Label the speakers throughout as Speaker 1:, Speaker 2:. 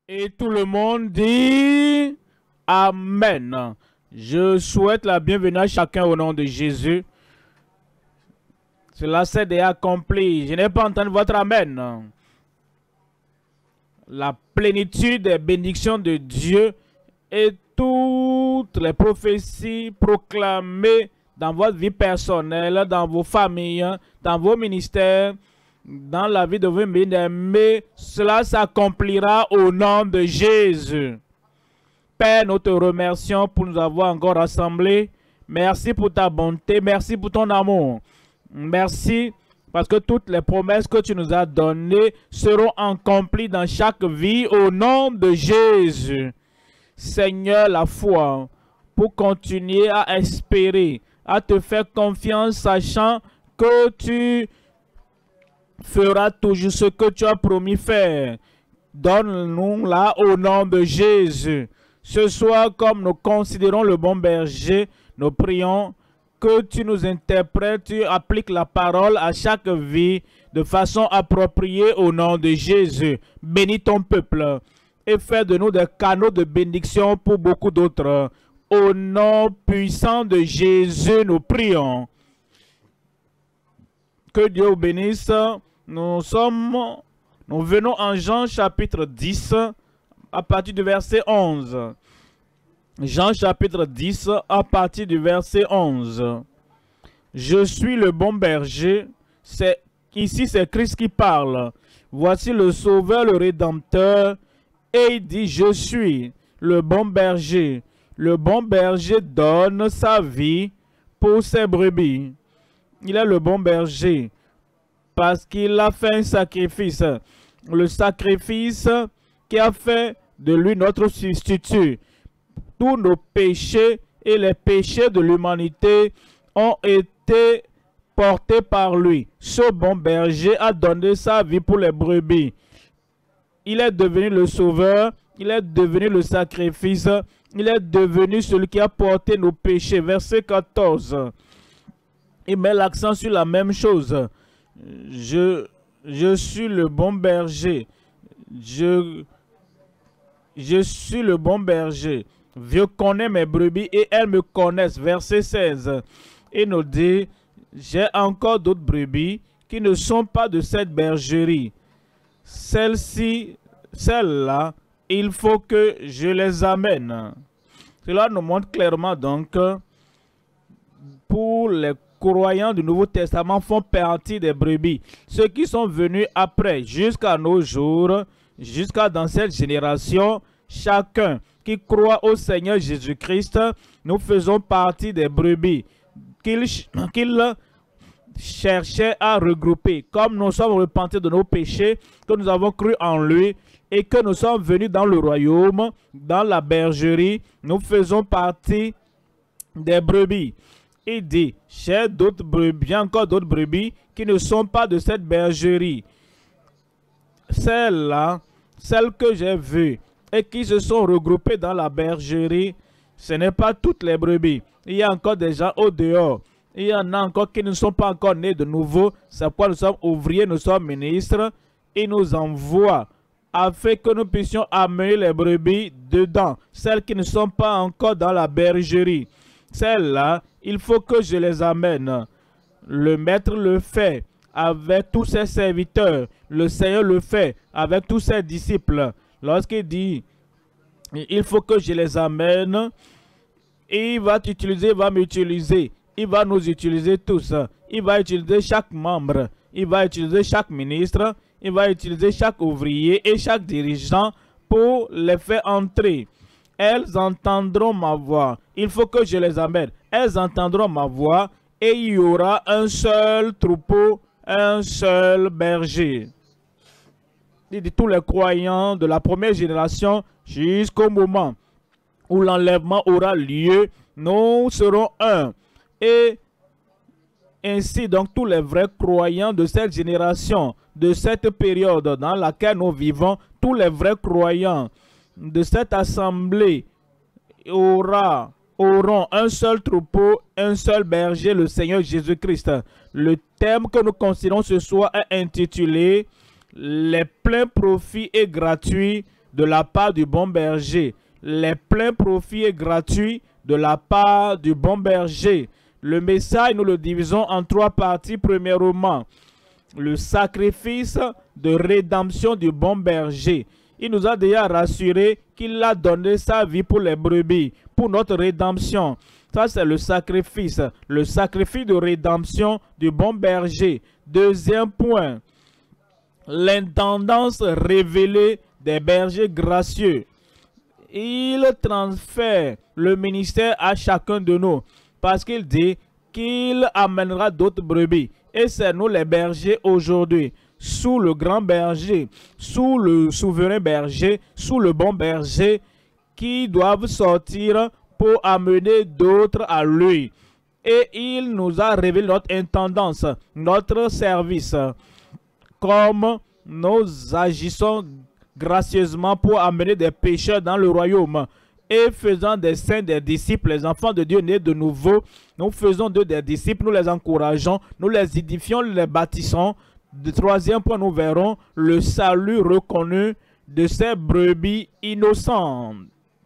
Speaker 1: Et tout le monde dit Amen. Je souhaite la bienvenue à chacun au nom de Jésus. Cela s'est déjà accompli. Je n'ai pas entendu votre Amen. La plénitude des bénédictions de Dieu et toutes les prophéties proclamées dans votre vie personnelle, dans vos familles, dans vos ministères, dans la vie de vos bien-aimés, cela s'accomplira au nom de Jésus. Père, nous te remercions pour nous avoir encore rassemblés. Merci pour ta bonté, merci pour ton amour. Merci parce que toutes les promesses que tu nous as données seront accomplies dans chaque vie au nom de Jésus. Seigneur, la foi pour continuer à espérer, à te faire confiance, sachant que tu feras toujours ce que tu as promis faire. Donne-nous là au nom de Jésus. Ce soir, comme nous considérons le bon berger, nous prions que tu nous interprètes, tu appliques la parole à chaque vie de façon appropriée au nom de Jésus. Bénis ton peuple et fais de nous des canaux de bénédiction pour beaucoup d'autres. Au nom puissant de Jésus, nous prions. Que Dieu vous bénisse. Nous venons en Jean chapitre 10 à partir du verset 11. Jean chapitre 10 à partir du verset 11. Je suis le bon berger. Ici c'est Christ qui parle. Voici le Sauveur, le Rédempteur. Et il dit, je suis le bon berger. Le bon berger donne sa vie pour ses brebis. Il est le bon berger parce qu'il a fait un sacrifice. Le sacrifice qui a fait de lui notre substitut. Tous nos péchés et les péchés de l'humanité ont été portés par lui. Ce bon berger a donné sa vie pour les brebis. Il est devenu le sauveur, il est devenu le sacrifice, il est devenu celui qui a porté nos péchés. Verset 14. Il met l'accent sur la même chose. Je suis le bon berger. Je suis le bon berger. Je connais mes brebis et elles me connaissent. Verset 16. Il nous dit, j'ai encore d'autres brebis qui ne sont pas de cette bergerie. Celles-là, il faut que je les amène. Cela nous montre clairement donc que pour les croyants du Nouveau Testament font partie des brebis. Ceux qui sont venus après, jusqu'à nos jours, jusqu'à dans cette génération, chacun qui croit au Seigneur Jésus-Christ, nous faisons partie des brebis qu'il cherchait à regrouper. Comme nous sommes repentis de nos péchés, que nous avons cru en lui et que nous sommes venus dans le royaume, dans la bergerie, nous faisons partie des brebis. Il dit, j'ai d'autres brebis, encore d'autres brebis qui ne sont pas de cette bergerie. Celles-là, celles que j'ai vues et qui se sont regroupées dans la bergerie, ce n'est pas toutes les brebis. Il y a encore des gens au dehors. Il y en a encore qui ne sont pas encore nés de nouveau. C'est pourquoi nous sommes ouvriers, nous sommes ministres. Il nous envoie afin que nous puissions amener les brebis dedans. Celles qui ne sont pas encore dans la bergerie. Celles-là, il faut que je les amène. Le maître le fait avec tous ses serviteurs. Le Seigneur le fait avec tous ses disciples. Lorsqu'il dit, il faut que je les amène, et il va t'utiliser, il va m'utiliser. Il va nous utiliser tous. Il va utiliser chaque membre. Il va utiliser chaque ministre. Il va utiliser chaque ouvrier et chaque dirigeant pour les faire entrer. Elles entendront ma voix. Il faut que je les amène. Elles entendront ma voix et il y aura un seul troupeau, un seul berger. Il dit tous les croyants de la première génération jusqu'au moment où l'enlèvement aura lieu, nous serons un. Et ainsi donc tous les vrais croyants de cette génération, de cette période dans laquelle nous vivons, tous les vrais croyants de cette assemblée auront un seul troupeau, un seul berger, le Seigneur Jésus-Christ. Le thème que nous considérons ce soir est intitulé « Les pleins profits et gratuits de la part du bon berger. Les pleins profits et gratuits de la part du bon berger. Le message, nous le divisons en 3 parties. Premièrement, le sacrifice de rédemption du bon berger. Il nous a déjà rassuré qu'il a donné sa vie pour les brebis, pour notre rédemption. Ça, c'est le sacrifice de rédemption du bon berger. Deuxième point, l'intendance révélée des bergers gracieux. Il transfère le ministère à chacun de nous parce qu'il dit qu'il amènera d'autres brebis. Et c'est nous les bergers aujourd'hui, sous le grand berger, sous le souverain berger, sous le bon berger, qui doivent sortir pour amener d'autres à lui. Et il nous a révélé notre intendance, notre service, comme nous agissons gracieusement pour amener des pécheurs dans le royaume et faisant des saints des disciples, les enfants de Dieu nés de nouveau. Nous faisons d'eux des disciples, nous les encourageons, nous les édifions, nous les bâtissons. De troisième point, nous verrons le salut reconnu de ces brebis innocentes.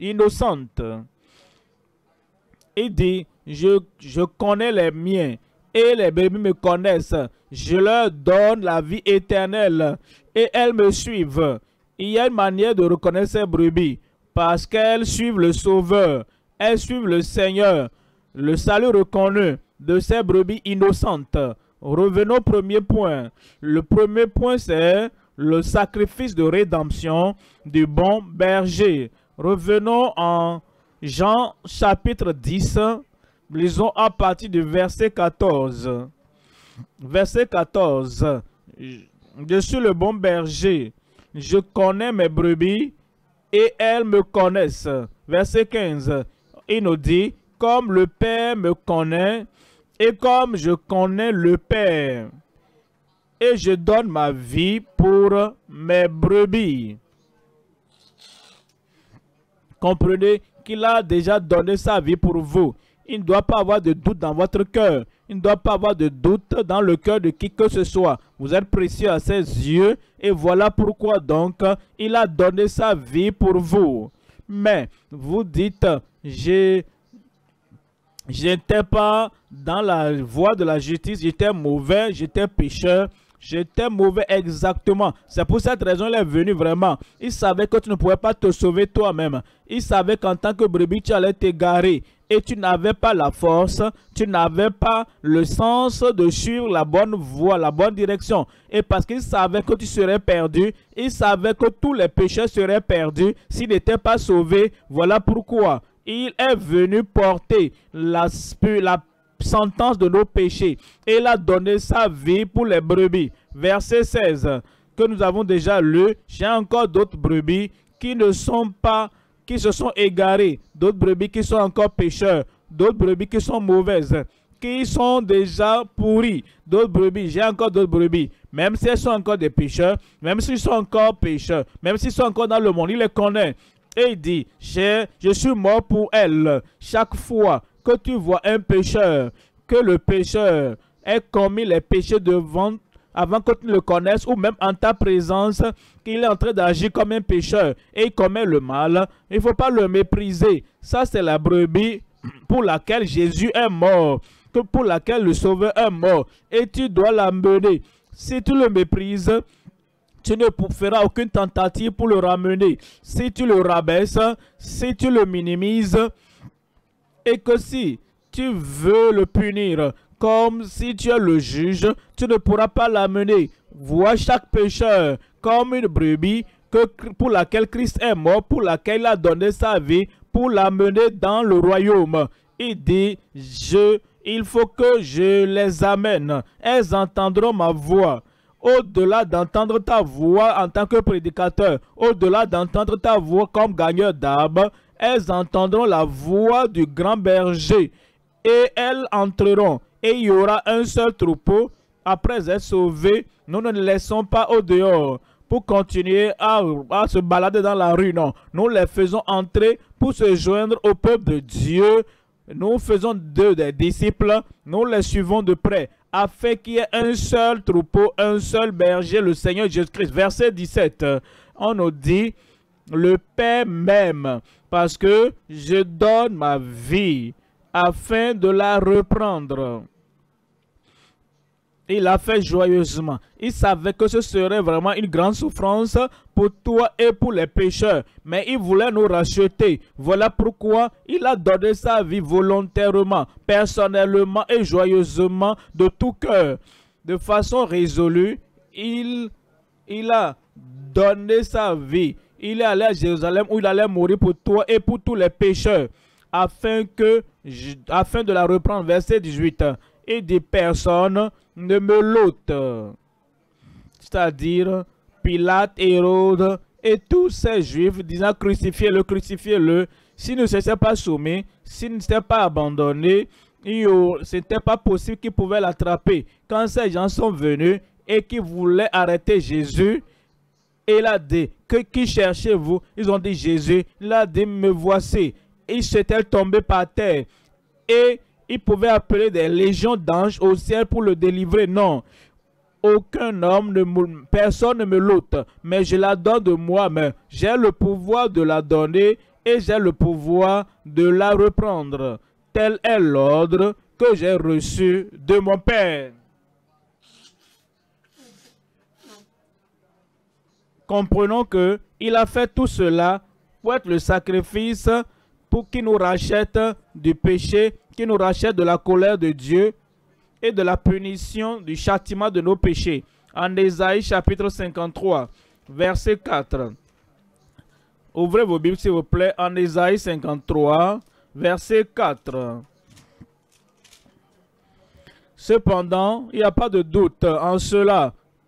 Speaker 1: Il dit, je connais les miens et les brebis me connaissent. Je leur donne la vie éternelle et elles me suivent. Il y a une manière de reconnaître ces brebis parce qu'elles suivent le Sauveur, elles suivent le Seigneur. Le salut reconnu de ces brebis innocentes. Revenons au premier point. Le premier point, c'est le sacrifice de rédemption du bon berger. Revenons en Jean chapitre 10. Lisons à partir du verset 14. Verset 14. Je suis le bon berger. Je connais mes brebis et elles me connaissent. Verset 15. Il nous dit, comme le Père me connaît et comme je connais le Père, et je donne ma vie pour mes brebis. Comprenez qu'il a déjà donné sa vie pour vous. Il ne doit pas avoir de doute dans votre cœur. Il ne doit pas avoir de doute dans le cœur de qui que ce soit. Vous êtes précieux à ses yeux et voilà pourquoi donc il a donné sa vie pour vous. Mais vous dites, j'étais pas dans la voie de la justice, j'étais mauvais, j'étais pécheur. J'étais mauvais exactement. C'est pour cette raison qu'il est venu vraiment. Il savait que tu ne pouvais pas te sauver toi-même. Il savait qu'en tant que brebis, tu allais t'égarer. Et tu n'avais pas la force, tu n'avais pas le sens de suivre la bonne voie, la bonne direction. Et parce qu'il savait que tu serais perdu, il savait que tous les pécheurs seraient perdus s'ils n'étaient pas sauvés. Voilà pourquoi il est venu porter la sentence de nos péchés et il a donné sa vie pour les brebis. Verset 16 que nous avons déjà lu. J'ai encore d'autres brebis qui ne sont pas, qui se sont égarées, d'autres brebis qui sont encore pécheurs, d'autres brebis qui sont mauvaises, qui sont déjà pourries, d'autres brebis. J'ai encore d'autres brebis, même si elles sont encore des pécheurs, même s'ils sont encore pécheurs, même s'ils sont encore dans le monde, il les connaît. Et il dit, je suis mort pour elles. Chaque fois que tu vois un pécheur, que le pécheur ait commis les péchés devant, avant que tu ne le connaisses, ou même en ta présence, qu'il est en train d'agir comme un pécheur et il commet le mal, il ne faut pas le mépriser. Ça, c'est la brebis pour laquelle Jésus est mort, pour laquelle le Sauveur est mort. Et tu dois l'amener. Si tu le méprises, tu ne feras aucune tentative pour le ramener. Si tu le rabaisses, si tu le minimises, et que si tu veux le punir comme si tu es le juge, tu ne pourras pas l'amener. Vois chaque pécheur comme une brebis pour laquelle Christ est mort, pour laquelle il a donné sa vie, pour l'amener dans le royaume. Il dit, il faut que je les amène. Elles entendront ma voix. Au-delà d'entendre ta voix en tant que prédicateur, au-delà d'entendre ta voix comme gagneur d'âme, elles entendront la voix du grand berger et elles entreront. Et il y aura un seul troupeau. Après être sauvés, nous ne les laissons pas au dehors pour continuer à se balader dans la rue. Non, nous les faisons entrer pour se joindre au peuple de Dieu. Nous faisons d'eux des disciples. Nous les suivons de près afin qu'il y ait un seul troupeau, un seul berger, le Seigneur Jésus-Christ. Verset 17, on nous dit, le Père m'aime parce que je donne ma vie afin de la reprendre. Il l'a fait joyeusement. Il savait que ce serait vraiment une grande souffrance pour toi et pour les pécheurs. Mais il voulait nous racheter. Voilà pourquoi il a donné sa vie volontairement, personnellement et joyeusement, de tout cœur. De façon résolue, il a donné sa vie. Il est allé à Jérusalem où il allait mourir pour toi et pour tous les pécheurs, afin de la reprendre. Verset 18. Et des personnes ne me l'ôtent. C'est-à-dire Pilate, Hérode et tous ces Juifs disant crucifiez-le, crucifiez-le. S'ils ne s'étaient pas soumis, s'ils ne s'étaient pas abandonnés, ce n'était pas possible qu'ils pouvaient l'attraper. Quand ces gens sont venus et qu'ils voulaient arrêter Jésus, il a dit, qui cherchez-vous? Ils ont dit Jésus. Il a dit, me voici. Ils s'étaient tombés par terre. Et ils pouvaient appeler des légions d'anges au ciel pour le délivrer. Non. Aucun homme, personne ne me l'ôte. Mais je la donne de moi-même. J'ai le pouvoir de la donner et j'ai le pouvoir de la reprendre. Tel est l'ordre que j'ai reçu de mon Père. Comprenons que il a fait tout cela pour être le sacrifice pour qu'il nous rachète du péché, qu'il nous rachète de la colère de Dieu et de la punition du châtiment de nos péchés. En Ésaïe chapitre 53, verset 4. Ouvrez vos Bibles s'il vous plaît, en Ésaïe 53, verset 4. Cependant, il n'y a pas de doute en cela.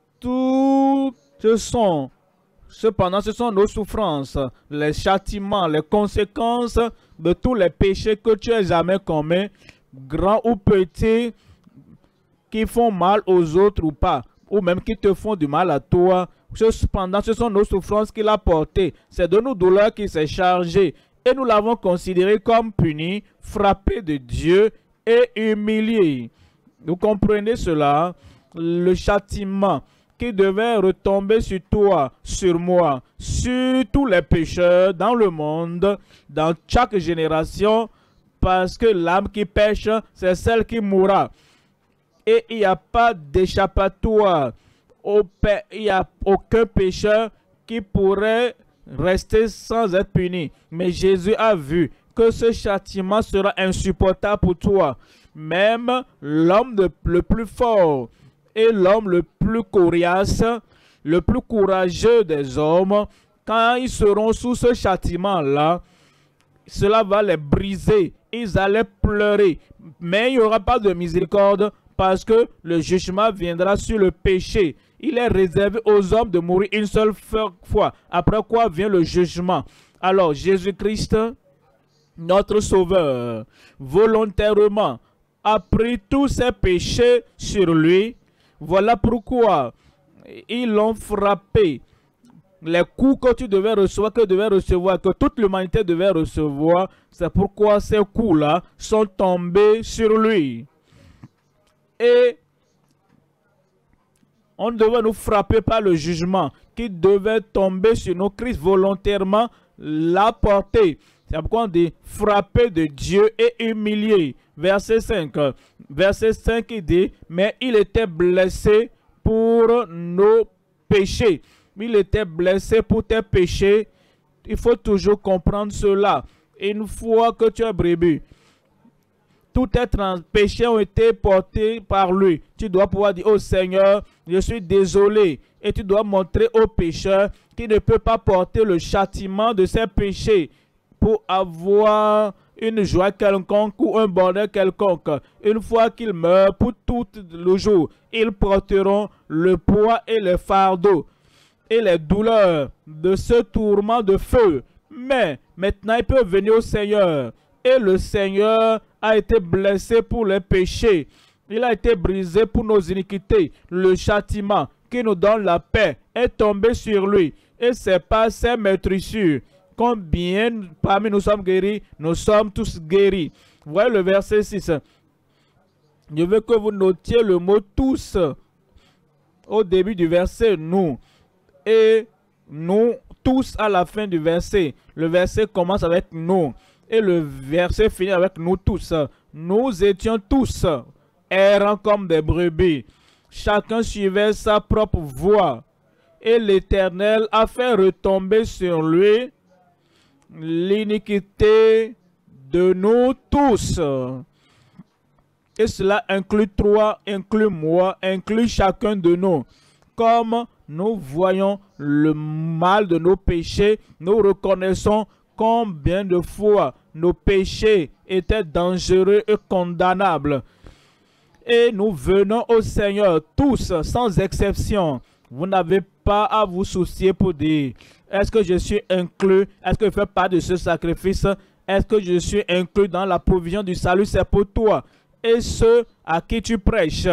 Speaker 1: Cependant, ce sont nos souffrances, les châtiments, les conséquences de tous les péchés que tu as jamais commis, grands ou petits, qui font mal aux autres ou pas, ou même qui te font du mal à toi. Cependant, ce sont nos souffrances qu'il a portées. C'est de nos douleurs qu'il s'est chargé. Et nous l'avons considéré comme puni, frappé de Dieu et humilié. Vous comprenez cela? Le châtiment qui devait retomber sur toi, sur moi, sur tous les pécheurs dans le monde, dans chaque génération, parce que l'âme qui pêche, c'est celle qui mourra. Et il n'y a pas d'échappatoire. Il n'y a aucun pécheur qui pourrait rester sans être puni. Mais Jésus a vu que ce châtiment sera insupportable pour toi. Même l'homme le plus fort et l'homme le plus coriace, le plus courageux des hommes, quand ils seront sous ce châtiment-là, cela va les briser. Ils allaient pleurer. Mais il n'y aura pas de miséricorde parce que le jugement viendra sur le péché. Il est réservé aux hommes de mourir une seule fois. Après quoi vient le jugement. Alors Jésus-Christ, notre Sauveur, volontairement, a pris tous ses péchés sur lui. Voilà pourquoi ils l'ont frappé. Les coups que tu devais recevoir, que toute l'humanité devait recevoir, c'est pourquoi ces coups-là sont tombés sur lui. Et on devait nous frapper par le jugement qui devait tomber sur nous. Christ volontairement l'a porté. C'est pourquoi on dit frapper de Dieu et humilié. Verset 5. Verset 5 il dit, mais il était blessé pour nos péchés. Il était blessé pour tes péchés. Il faut toujours comprendre cela. Une fois que tu as brebis, tous tes péchés ont été portés par lui. Tu dois pouvoir dire, oh Seigneur, je suis désolé. Et tu dois montrer au pécheur qu'il ne peut pas porter le châtiment de ses péchés pour avoir une joie quelconque ou un bonheur quelconque. Une fois qu'ils meurent pour tout le jour, ils porteront le poids et le fardeau et les douleurs de ce tourment de feu. Mais maintenant, ils peuvent venir au Seigneur. Et le Seigneur a été blessé pour les péchés. Il a été brisé pour nos iniquités. Le châtiment qui nous donne la paix est tombé sur lui. Et c'est par ses meurtrissures. Combien parmi nous sommes guéris? Nous sommes tous guéris. Voyez le verset 6. Je veux que vous notiez le mot tous au début du verset nous. Et nous tous à la fin du verset. Le verset commence avec nous et le verset finit avec nous tous. Nous étions tous errants comme des brebis. Chacun suivait sa propre voie. Et l'Éternel a fait retomber sur lui l'iniquité de nous tous. Et cela inclut toi, inclut moi, inclut chacun de nous. Comme nous voyons le mal de nos péchés, nous reconnaissons combien de fois nos péchés étaient dangereux et condamnables. Et nous venons au Seigneur tous, sans exception. Vous n'avez pas à vous soucier pour dire, est-ce que je suis inclus? Est-ce que je fais part de ce sacrifice? Est-ce que je suis inclus dans la provision du salut? C'est pour toi. Et ceux à qui tu prêches,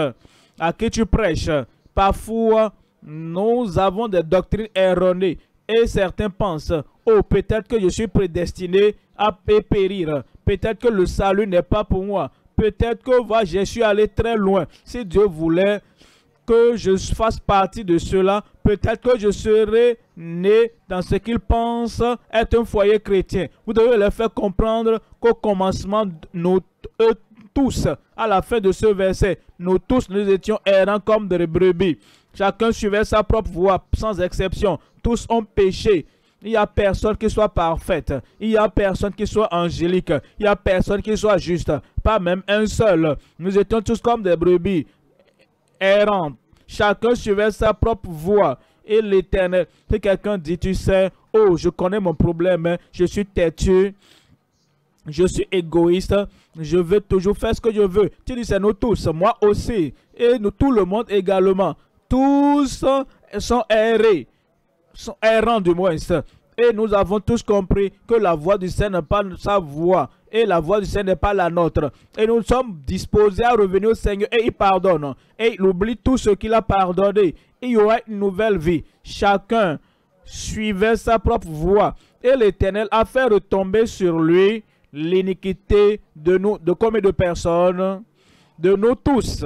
Speaker 1: parfois nous avons des doctrines erronées et certains pensent, oh peut-être que je suis prédestiné à périr, peut-être que le salut n'est pas pour moi, peut-être que je suis allé très loin. Si Dieu voulait que je fasse partie de cela, peut-être que je serai né dans ce qu'ils pensent être un foyer chrétien. Vous devez leur faire comprendre qu'au commencement, nous tous, à la fin de ce verset, nous tous, nous étions errants comme des brebis. Chacun suivait sa propre voie, sans exception. Tous ont péché. Il n'y a personne qui soit parfaite. Il n'y a personne qui soit angélique. Il n'y a personne qui soit juste. Pas même un seul. Nous étions tous comme des brebis errantes. Chacun suivait sa propre voie. Et l'Éternel, si quelqu'un dit, tu sais, oh, je connais mon problème, je suis têtu, je suis égoïste, je veux toujours faire ce que je veux. Tu dis, c'est nous tous, moi aussi, et nous, tout le monde également. Tous sont errés, sont errants du moins. Et nous avons tous compris que la voix du Seigneur n'est pas sa voix et la voix du Seigneur n'est pas la nôtre. Et nous sommes disposés à revenir au Seigneur et il pardonne. Et il oublie tout ce qu'il a pardonné. Il y aura une nouvelle vie. Chacun suivait sa propre voie. Et l'Éternel a fait retomber sur lui l'iniquité de nous, de combien de personnes? De nous tous.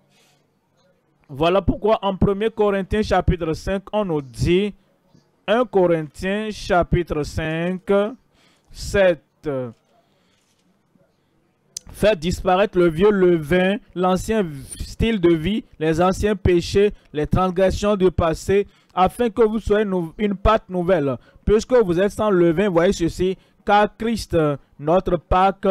Speaker 1: Voilà pourquoi en 1 Corinthiens chapitre 5, on nous dit, 1 Corinthiens chapitre 5, 7, faire disparaître le vieux levain, l'ancien style de vie, les anciens péchés, les transgressions du passé, afin que vous soyez une pâte nouvelle. Puisque vous êtes sans levain, voyez ceci, car Christ, notre Pâque,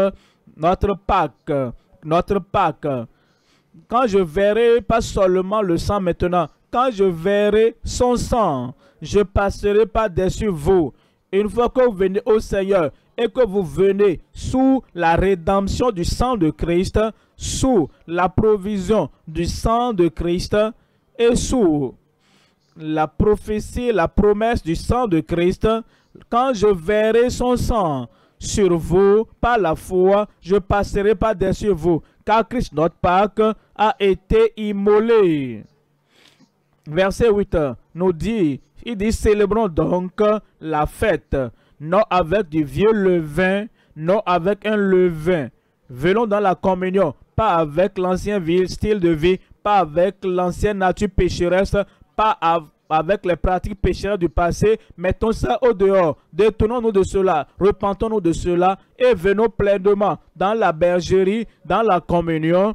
Speaker 1: quand je verrai pas seulement le sang maintenant, quand je verrai son sang, je passerai par-dessus vous. Une fois que vous venez au Seigneur et que vous venez sous la rédemption du sang de Christ, sous la provision du sang de Christ et sous la prophétie, la promesse du sang de Christ, quand je verrai son sang sur vous par la foi, je passerai par-dessus vous, car Christ, notre Pâque, a été immolé. Verset 8 nous dit, il dit, célébrons donc la fête, non avec du vieux levain, non avec un levain. Venons dans la communion, pas avec l'ancien style de vie, pas avec l'ancienne nature pécheresse, pas avec les pratiques pécheresses du passé. Mettons ça au dehors, détournons-nous de cela, repentons-nous de cela et venons pleinement dans la bergerie, dans la communion,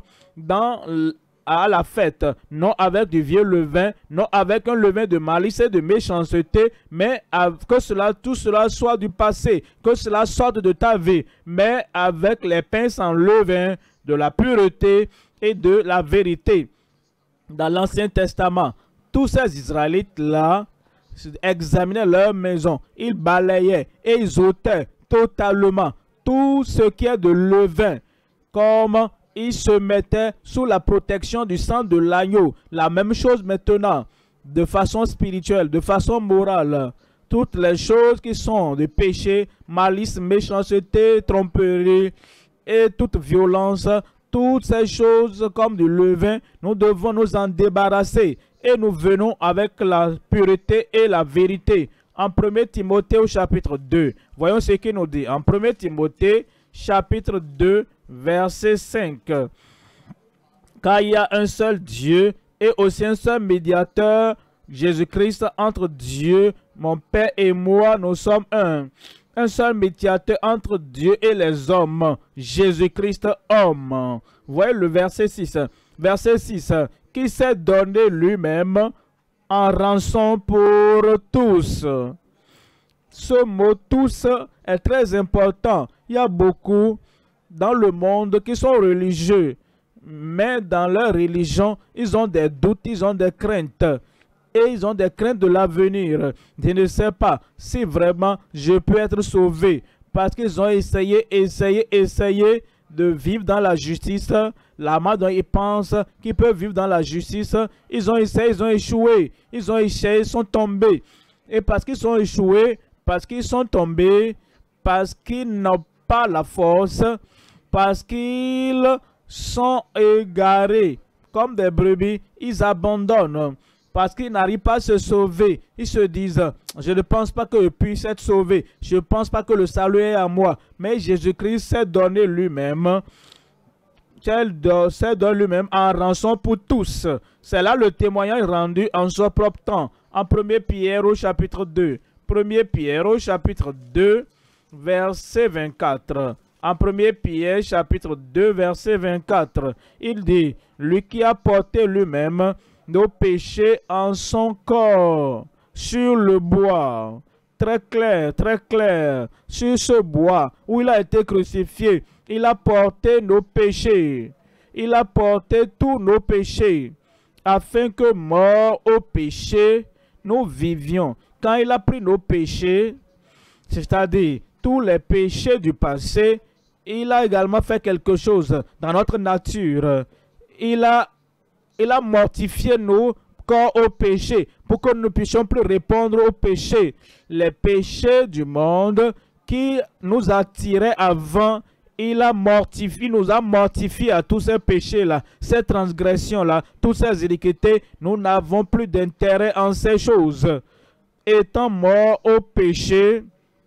Speaker 1: à la fête, non avec du vieux levain, non avec un levain de malice et de méchanceté, mais que tout cela soit du passé, que cela sorte de ta vie, mais avec les pains sans levain, de la pureté et de la vérité. Dans l'Ancien Testament, tous ces Israélites-là examinaient leur maison, ils balayaient et ils ôtaient totalement tout ce qui est de levain, comme ils se mettaient sous la protection du sang de l'agneau. La même chose maintenant, de façon spirituelle, de façon morale. Toutes les choses qui sont de péché, malice, méchanceté, tromperie et toute violence, toutes ces choses comme du levain, nous devons nous en débarrasser. Et nous venons avec la pureté et la vérité. En 1 Timothée au chapitre 2, voyons ce qu'il nous dit. En 1 Timothée chapitre 2, verset 5. Car il y a un seul Dieu et aussi un seul médiateur, Jésus-Christ, entre Dieu Mon Père et moi, nous sommes un. Un seul médiateur entre Dieu et les hommes, Jésus-Christ homme. Voyez le verset 6. Verset 6. Qui s'est donné lui-même en rançon pour tous. Ce mot tous est très important. Il y a beaucoup dans le monde qui sont religieux, mais dans leur religion, ils ont des doutes, ils ont des craintes. Et ils ont des craintes de l'avenir. Je ne sais pas si vraiment je peux être sauvé. Parce qu'ils ont essayé de vivre dans la justice. La manière dont ils pensent qu'ils peuvent vivre dans la justice. Ils ont essayé, ils ont échoué. Ils ont échoué, ils sont tombés. Et parce qu'ils sont échoués, parce qu'ils sont tombés, parce qu'ils n'ont pas la force, parce qu'ils sont égarés comme des brebis, ils abandonnent. Parce qu'ils n'arrivent pas à se sauver. Ils se disent, je ne pense pas que je puisse être sauvé. Je ne pense pas que le salut est à moi. Mais Jésus-Christ s'est donné lui-même. S'est donné lui-même en rançon pour tous. C'est là le témoignage rendu en son propre temps. En 1 Pierre au chapitre 2. 1 Pierre au chapitre 2, verset 24. En 1 Pierre chapitre 2, verset 24. Il dit, lui qui a porté lui-même nos péchés en son corps, sur le bois, très clair, sur ce bois où il a été crucifié, il a porté nos péchés, il a porté tous nos péchés, afin que mort au péché, nous vivions. Quand il a pris nos péchés, c'est-à-dire tous les péchés du passé, il a également fait quelque chose dans notre nature. Il a mortifié nos corps au péché pour que nous ne puissions plus répondre aux péchés. Les péchés du monde qui nous attiraient avant, il nous a mortifiés à tous ces péchés-là, ces transgressions-là, toutes ces iniquités. Nous n'avons plus d'intérêt en ces choses. Étant morts au péché,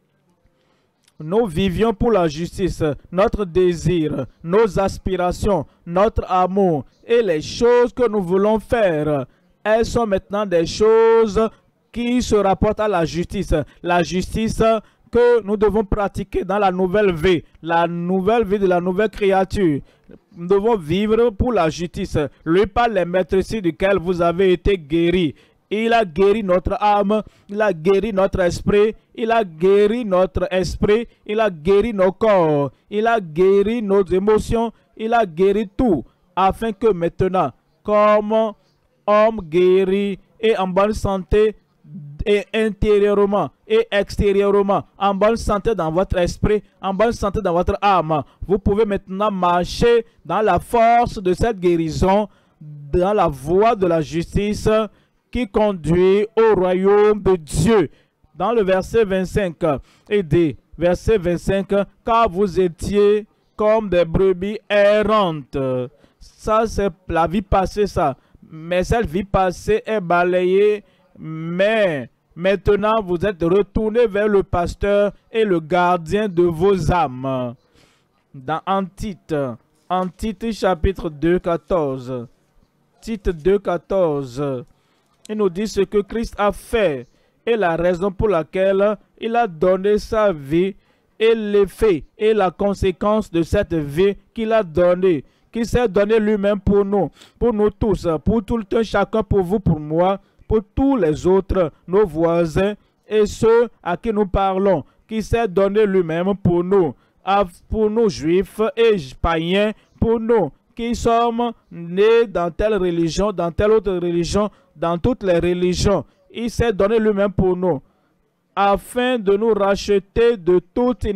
Speaker 1: nous vivions pour la justice, notre désir, nos aspirations, notre amour et les choses que nous voulons faire. Elles sont maintenant des choses qui se rapportent à la justice. La justice que nous devons pratiquer dans la nouvelle vie de la nouvelle créature. Nous devons vivre pour la justice. Lui par les maîtrises duquel vous avez été guéris. Il a guéri notre âme, il a guéri notre esprit, il a guéri notre esprit, il a guéri nos corps, il a guéri nos émotions, il a guéri tout, afin que maintenant, comme homme guéri et en bonne santé, et intérieurement et extérieurement, en bonne santé dans votre esprit, en bonne santé dans votre âme, vous pouvez maintenant marcher dans la force de cette guérison, dans la voie de la justice, qui conduit au royaume de Dieu. Dans le verset 25, il dit, verset 25, car vous étiez comme des brebis errantes. Ça, c'est la vie passée, ça. Mais cette vie passée est balayée, mais maintenant, vous êtes retournés vers le pasteur et le gardien de vos âmes. Dans Tite chapitre 2, 14. Tite 2, 14. Il nous dit ce que Christ a fait et la raison pour laquelle il a donné sa vie et l'effet et la conséquence de cette vie qu'il a donnée, qu'il s'est donné lui-même pour nous tous, pour tout le temps, chacun, pour vous, pour moi, pour tous les autres, nos voisins et ceux à qui nous parlons, qui s'est donné lui-même pour nous juifs et païens, pour nous qui sommes nés dans telle religion, dans telle autre religion, dans toutes les religions. Il s'est donné lui-même pour nous, afin de nous racheter de toute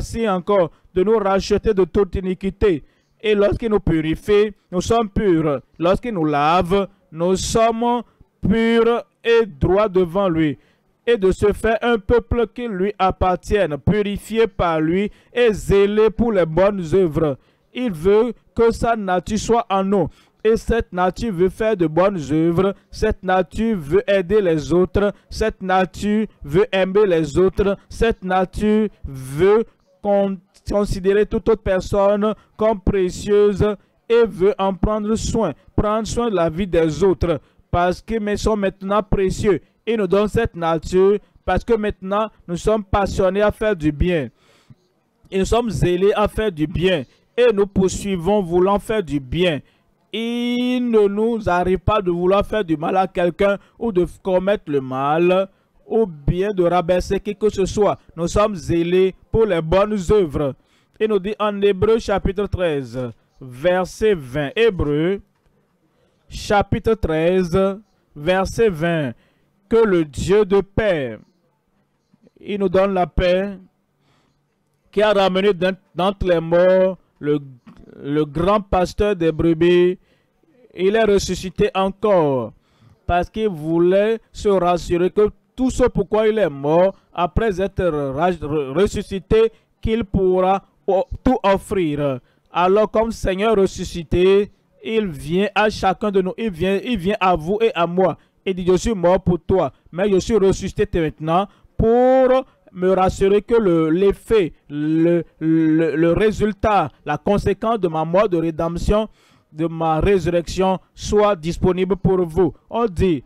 Speaker 1: iniquité. Et lorsqu'il nous purifie, nous sommes purs. Lorsqu'il nous lave, nous sommes purs et droits devant lui. Et de ce fait, un peuple qui lui appartienne, purifié par lui et zélé pour les bonnes œuvres. Il veut que sa nature soit en nous. Et cette nature veut faire de bonnes œuvres. Cette nature veut aider les autres. Cette nature veut aimer les autres. Cette nature veut considérer toute autre personne comme précieuse et veut en prendre soin de la vie des autres. Parce qu'ils sont maintenant précieux. Il nous donne cette nature parce que maintenant, nous sommes passionnés à faire du bien. Et nous sommes zélés à faire du bien. Et nous poursuivons voulant faire du bien. Il ne nous arrive pas de vouloir faire du mal à quelqu'un ou de commettre le mal ou bien de rabaisser qui que ce soit. Nous sommes zélés pour les bonnes œuvres. Il nous dit en Hébreux chapitre 13, verset 20. Hébreux chapitre 13, verset 20. Que le Dieu de paix, il nous donne la paix, qui a ramené d'entre les morts le grand pasteur des brebis. Il est ressuscité encore parce qu'il voulait se rassurer que tout ce pourquoi il est mort, après être ressuscité, qu'il pourra tout offrir. Alors comme Seigneur ressuscité, il vient à chacun de nous, il vient à vous et à moi. Il dit, je suis mort pour toi, mais je suis ressuscité maintenant pour me rassurer que l'effet, le résultat, la conséquence de ma mort de rédemption, de ma résurrection, soit disponible pour vous. On dit,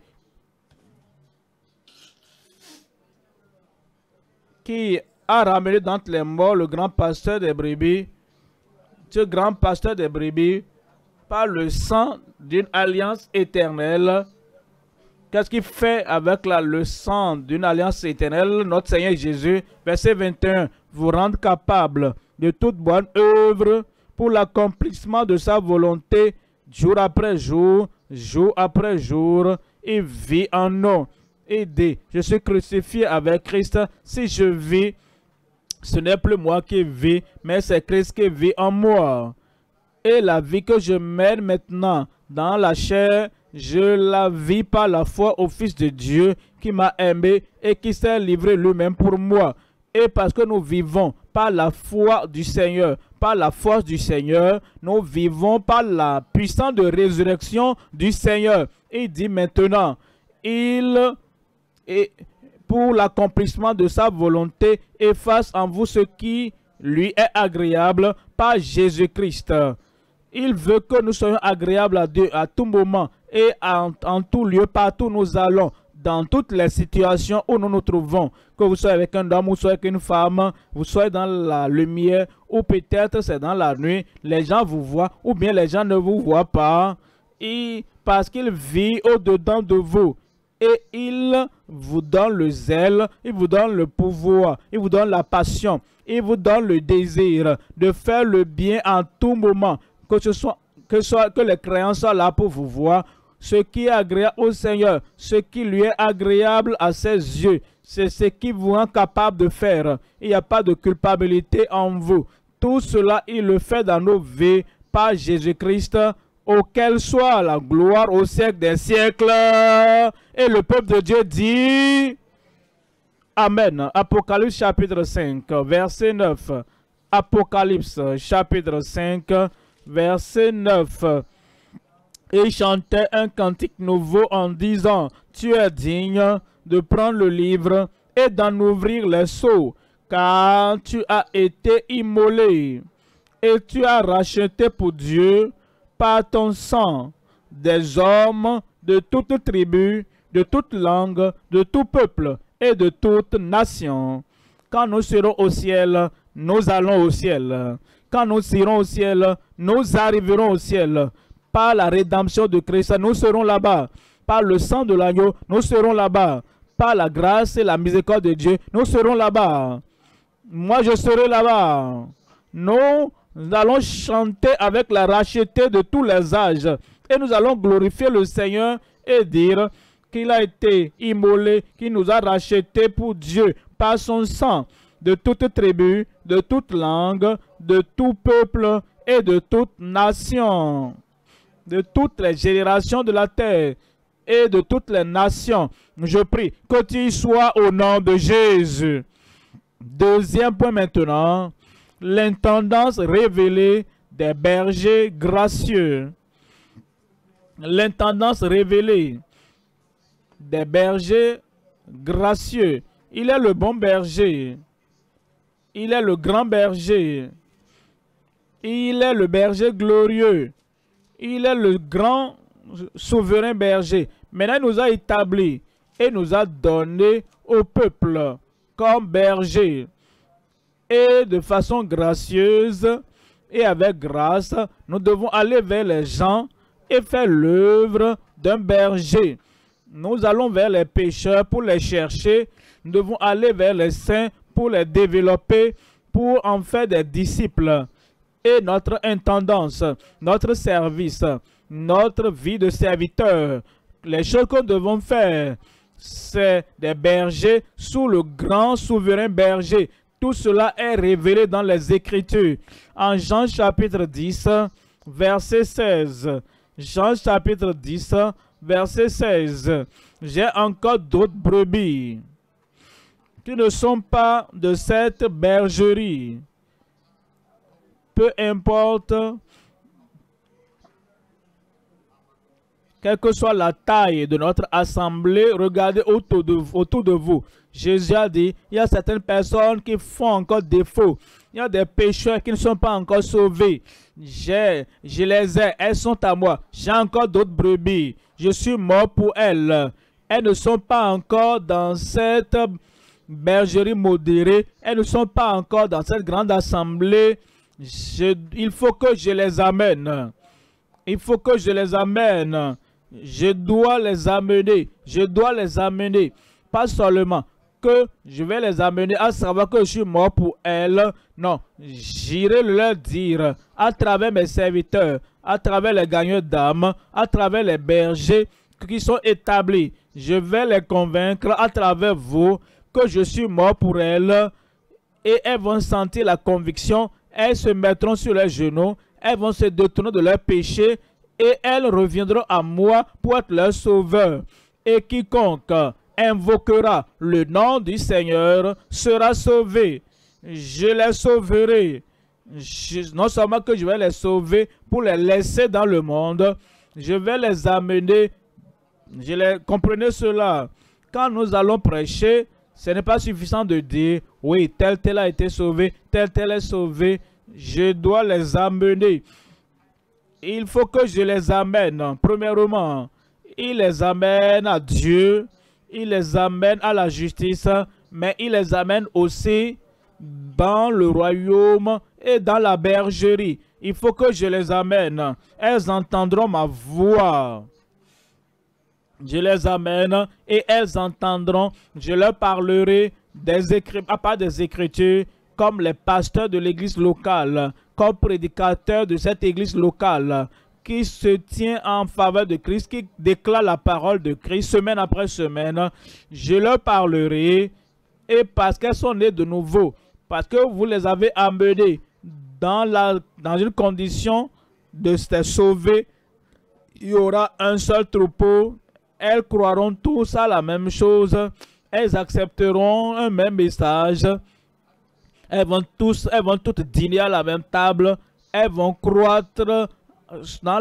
Speaker 1: qui a ramené d'entre les morts le grand pasteur des brebis, ce grand pasteur des brebis, par le sang d'une alliance éternelle. Qu'est-ce qu'il fait avec le sang d'une alliance éternelle? Notre Seigneur Jésus, verset 21, vous rendre capable de toute bonne œuvre pour l'accomplissement de sa volonté, jour après jour, jour après jour, il vit en nous. Il dit, je suis crucifié avec Christ. Si je vis, ce n'est plus moi qui vis, mais c'est Christ qui vit en moi. Et la vie que je mène maintenant dans la chair, je la vis par la foi au Fils de Dieu qui m'a aimé et qui s'est livré lui-même pour moi. Et parce que nous vivons par la foi du Seigneur, par la force du Seigneur, nous vivons par la puissance de résurrection du Seigneur. Il dit maintenant, pour l'accomplissement de sa volonté, efface en vous ce qui lui est agréable par Jésus-Christ. Il veut que nous soyons agréables à Dieu à tout moment et en tout lieu, partout où nous allons, dans toutes les situations où nous nous trouvons. Que vous soyez avec un homme, ou soyez avec une femme, vous soyez dans la lumière, ou peut-être c'est dans la nuit, les gens vous voient, ou bien les gens ne vous voient pas, parce qu'il vit au-dedans de vous. Et il vous donne le zèle, il vous donne le pouvoir, il vous donne la passion, il vous donne le désir de faire le bien en tout moment. Que les croyants soient là pour vous voir. Ce qui est agréable au Seigneur, ce qui lui est agréable à ses yeux, c'est ce qui vous rend capable de faire. Il n'y a pas de culpabilité en vous. Tout cela, il le fait dans nos vies par Jésus-Christ, auquel soit la gloire au siècle des siècles. Et le peuple de Dieu dit Amen. Apocalypse chapitre 5, verset 9. Apocalypse chapitre 5, verset 9. Et il chantait un cantique nouveau en disant, tu es digne de prendre le livre et d'en ouvrir les sceaux, car tu as été immolé et tu as racheté pour Dieu par ton sang des hommes de toute tribu, de toute langue, de tout peuple et de toute nation. Quand nous serons au ciel, nous allons au ciel. Quand nous irons au ciel, nous arriverons au ciel. Par la rédemption de Christ, nous serons là-bas. Par le sang de l'agneau, nous serons là-bas. Par la grâce et la miséricorde de Dieu, nous serons là-bas. Moi, je serai là-bas. Nous allons chanter avec la racheté de tous les âges. Et nous allons glorifier le Seigneur et dire qu'il a été immolé, qu'il nous a rachetés pour Dieu par son sang, de toute tribu, de toute langue, de tout peuple et de toute nation, de toutes les générations de la terre et de toutes les nations. Je prie que tu y sois au nom de Jésus. Deuxième point maintenant, l'intendance révélée des bergers gracieux. L'intendance révélée des bergers gracieux. Il est le bon berger. Il est le grand berger. Il est le berger glorieux. Il est le grand souverain berger. Maintenant, il nous a établi et nous a donné au peuple comme berger. Et de façon gracieuse et avec grâce, nous devons aller vers les gens et faire l'œuvre d'un berger. Nous allons vers les pécheurs pour les chercher. Nous devons aller vers les saints pour les développer, pour en faire des disciples. Et notre intendance, notre service, notre vie de serviteur, les choses que nous devons faire, c'est des bergers sous le grand souverain berger. Tout cela est révélé dans les Écritures. En Jean chapitre 10, verset 16. Jean chapitre 10, verset 16. J'ai encore d'autres brebis qui ne sont pas de cette bergerie. Peu importe, quelle que soit la taille de notre assemblée, regardez autour de vous. Jésus a dit, il y a certaines personnes qui font encore défaut. Il y a des pécheurs qui ne sont pas encore sauvés. Je les ai, elles sont à moi. J'ai encore d'autres brebis. Je suis mort pour elles. Elles ne sont pas encore dans cette bergerie modérée. Elles ne sont pas encore dans cette grande assemblée. Il faut que je les amène. Il faut que je les amène. Je dois les amener. Je dois les amener. Pas seulement que je vais les amener à savoir que je suis mort pour elles. Non, j'irai leur dire à travers mes serviteurs, à travers les gagnants d'âmes, à travers les bergers qui sont établis. Je vais les convaincre à travers vous que je suis mort pour elles. Et elles vont sentir la conviction. Elles se mettront sur leurs genoux. Elles vont se détourner de leurs péchés. Et elles reviendront à moi pour être leur sauveur. Et quiconque invoquera le nom du Seigneur sera sauvé. Je les sauverai. Non seulement que je vais les sauver pour les laisser dans le monde, je vais les amener. Comprenez cela. Quand nous allons prêcher, ce n'est pas suffisant de dire, oui, tel a été sauvé, tel est sauvé. Je dois les amener. Il faut que je les amène. Premièrement, il les amène à Dieu. Il les amène à la justice, mais il les amène aussi dans le royaume et dans la bergerie. Il faut que je les amène. Elles entendront ma voix. Je les amène et elles entendront. Je leur parlerai à part des Écritures, comme les pasteurs de l'église locale, comme prédicateurs de cette église locale, qui se tient en faveur de Christ, qui déclare la parole de Christ semaine après semaine. Je leur parlerai, et parce qu'elles sont nées de nouveau, parce que vous les avez amenées dans une condition de se sauver, il y aura un seul troupeau. Elles croiront tous à la même chose. Elles accepteront un même message. Elles vont toutes dîner à la même table. Elles vont croître dans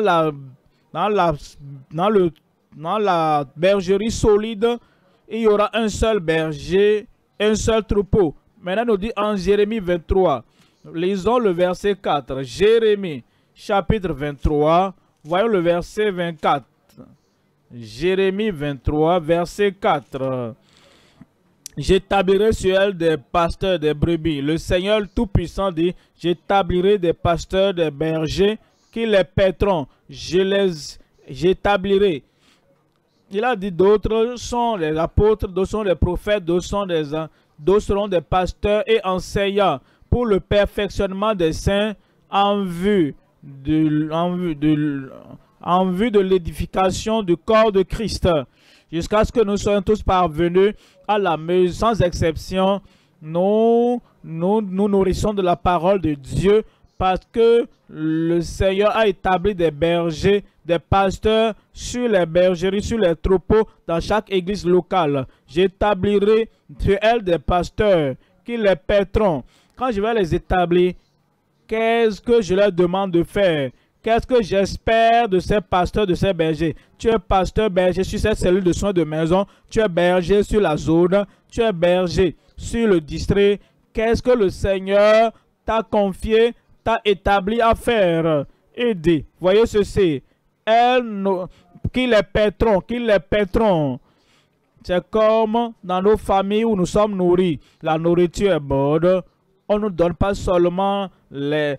Speaker 1: la bergerie solide. Il y aura un seul berger, un seul troupeau. Maintenant, nous dit en Jérémie 23. Lisons le verset 4. Jérémie, chapitre 23. Voyons le verset 24. Jérémie 23, verset 4. J'établirai sur elle des pasteurs des brebis. Le Seigneur Tout-Puissant dit, j'établirai des pasteurs des bergers qui les paîtront. J'établirai. Il a dit d'autres sont les apôtres, d'autres sont les prophètes, d'autres seront des pasteurs et enseignants pour le perfectionnement des saints en vue de l'édification du corps de Christ, jusqu'à ce que nous soyons tous parvenus à la maison. Sans exception, nous nourrissons de la parole de Dieu parce que le Seigneur a établi des bergers, des pasteurs sur les bergeries, sur les troupeaux dans chaque église locale. J'établirai sur elles des pasteurs qui les paîtront. Quand je vais les établir, qu'est-ce que je leur demande de faire? Qu'est-ce que j'espère de ces pasteurs, de ces bergers? Tu es pasteur berger sur cette cellule de soins de maison. Tu es berger sur la zone. Tu es berger sur le district. Qu'est-ce que le Seigneur t'a confié, t'a établi à faire? Aider. Voyez ceci. Qui les paîtront. C'est comme dans nos familles où nous sommes nourris. La nourriture est bonne. On ne nous donne pas seulement les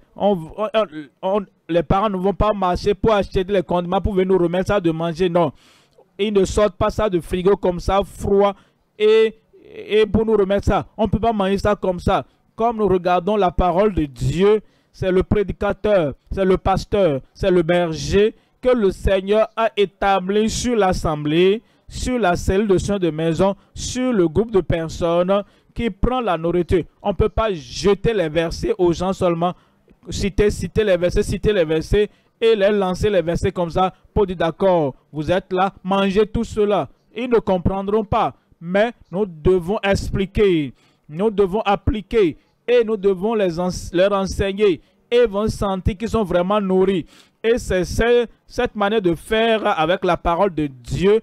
Speaker 1: parents ne vont pas marcher pour acheter les condiments pour venir nous remettre ça de manger. Non. Ils ne sortent pas ça de frigo comme ça, froid, et pour nous remettre ça. On ne peut pas manger ça comme ça. Comme nous regardons la parole de Dieu, c'est le prédicateur, c'est le pasteur, c'est le berger que le Seigneur a établi sur l'assemblée, sur la cellule de soins de maison, sur le groupe de personnes qui prend la nourriture. On ne peut pas jeter les versets aux gens seulement, citer les versets et les lancer les versets comme ça pour dire d'accord, vous êtes là, mangez tout cela. Ils ne comprendront pas, mais nous devons expliquer, nous devons appliquer et nous devons leur enseigner et ils vont sentir qu'ils sont vraiment nourris. Et c'est cette manière de faire avec la parole de Dieu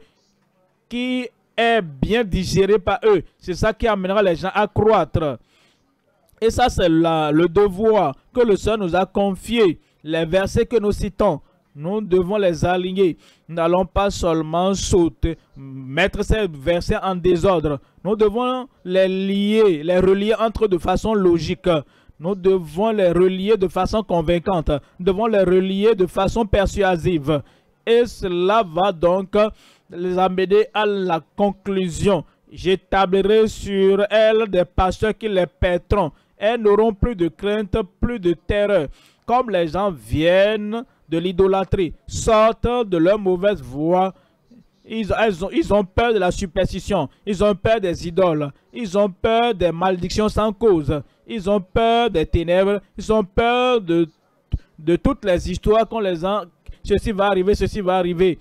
Speaker 1: qui est bien digérée par eux. C'est ça qui amènera les gens à croître. Et ça, c'est le devoir que le Seigneur nous a confié. Les versets que nous citons, nous devons les aligner. Nous n'allons pas seulement sauter, mettre ces versets en désordre. Nous devons les relier entre eux de façon logique. Nous devons les relier de façon convaincante. Nous devons les relier de façon persuasive. Et cela va donc les amener à la conclusion. J'établirai sur elles des pasteurs qui les paîtront. Elles n'auront plus de crainte, plus de terreur. Comme les gens viennent de l'idolâtrie, sortent de leur mauvaise voie, ils ont peur de la superstition, ils ont peur des idoles, ils ont peur des malédictions sans cause, ils ont peur des ténèbres, ils ont peur de toutes les histoires qu'on les a, ceci va arriver.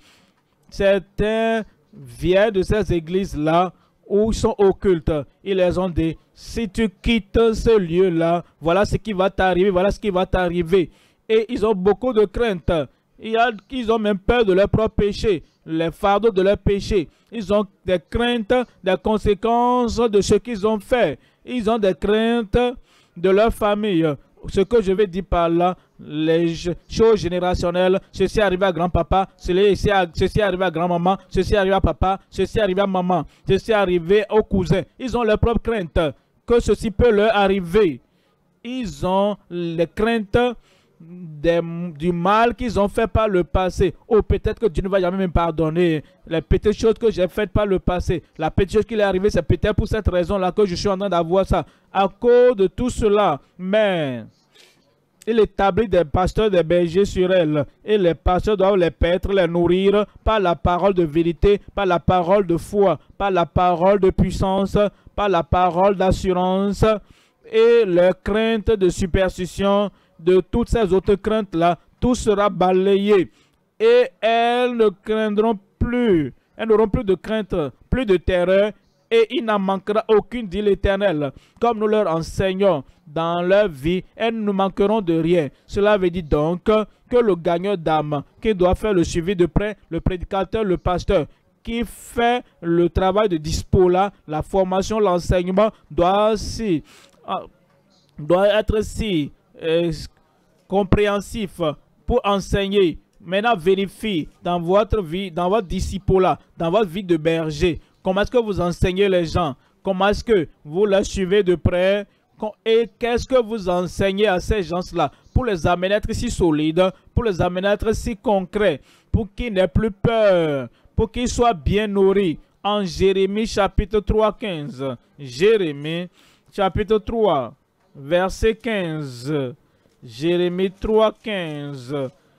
Speaker 1: Certains viennent de ces églises-là où ils sont occultes. Ils les ont dit, si tu quittes ce lieu-là, voilà ce qui va t'arriver, voilà ce qui va t'arriver. Et ils ont beaucoup de crainte. Ils ont même peur de leur propre péché, les fardeaux de leur péché. Ils ont des craintes, des conséquences de ce qu'ils ont fait. Ils ont des craintes de leur famille. Ce que je vais dire par là, les choses générationnelles, ceci arrive à grand-papa, ceci arrive à grand-maman, ceci arrive à papa, ceci arrive à maman, ceci arrive aux cousins. Ils ont leurs propres craintes que ceci peut leur arriver. Ils ont les craintes du mal qu'ils ont fait par le passé. Oh, peut-être que Dieu ne va jamais me pardonner. Les petites choses que j'ai faites par le passé. La petite chose qui est arrivée, c'est peut-être pour cette raison-là que je suis en train d'avoir ça. À cause de tout cela. Mais il établit des pasteurs, des bergers sur elles. Et les pasteurs doivent les paître, les nourrir par la parole de vérité, par la parole de foi, par la parole de puissance, par la parole d'assurance. Et leur crainte de superstition, de toutes ces autres craintes-là, tout sera balayé. Et elles ne craindront plus. Elles n'auront plus de crainte, plus de terreur. Et il n'en manquera aucune, dit l'Éternel. Comme nous leur enseignons dans leur vie, elles ne manqueront de rien. Cela veut dire donc que le gagneur d'âme, qui doit faire le suivi de près, le prédicateur, le pasteur, qui fait le travail de dispo là, la formation, l'enseignement, doit être si compréhensif pour enseigner. Maintenant, vérifie dans votre vie, dans votre disciple-là, dans votre vie de berger, comment est-ce que vous enseignez les gens? Comment est-ce que vous les suivez de près? Et qu'est-ce que vous enseignez à ces gens-là pour les amener à être si solides, pour les amener à être si concrets, pour qu'ils n'aient plus peur, pour qu'ils soient bien nourris? En Jérémie chapitre 3, 15. Jérémie chapitre 3, verset 15. Jérémie 3, 15.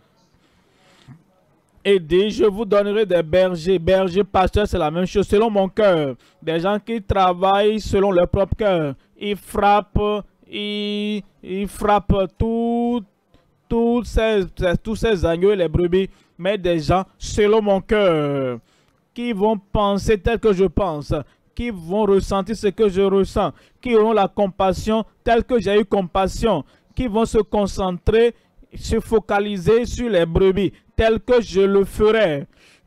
Speaker 1: Et dit, je vous donnerai des bergers. Bergers, pasteurs, c'est la même chose, selon mon cœur. Des gens qui travaillent selon leur propre cœur. Ils frappent tous ces agneaux et les brebis, mais des gens selon mon cœur, qui vont penser tel que je pense, qui vont ressentir ce que je ressens, qui auront la compassion telle que j'ai eu compassion, qui vont se concentrer, se focaliser sur les brebis, tel que je le ferai.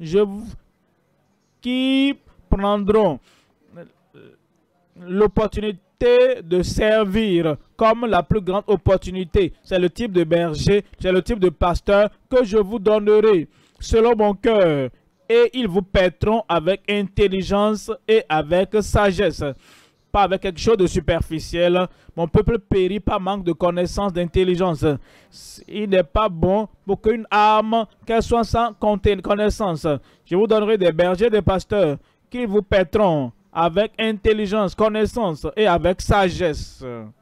Speaker 1: Qui prendront l'opportunité de servir comme la plus grande opportunité. C'est le type de berger, c'est le type de pasteur que je vous donnerai selon mon cœur. et ils vous paîtront avec intelligence et avec sagesse. Pas avec quelque chose de superficiel. Mon peuple périt par manque de connaissance, d'intelligence. Il n'est pas bon pour qu'une âme, qu'elle soit sans connaissance. Je vous donnerai des bergers, des pasteurs, qui vous paîtront avec intelligence, connaissance et avec sagesse.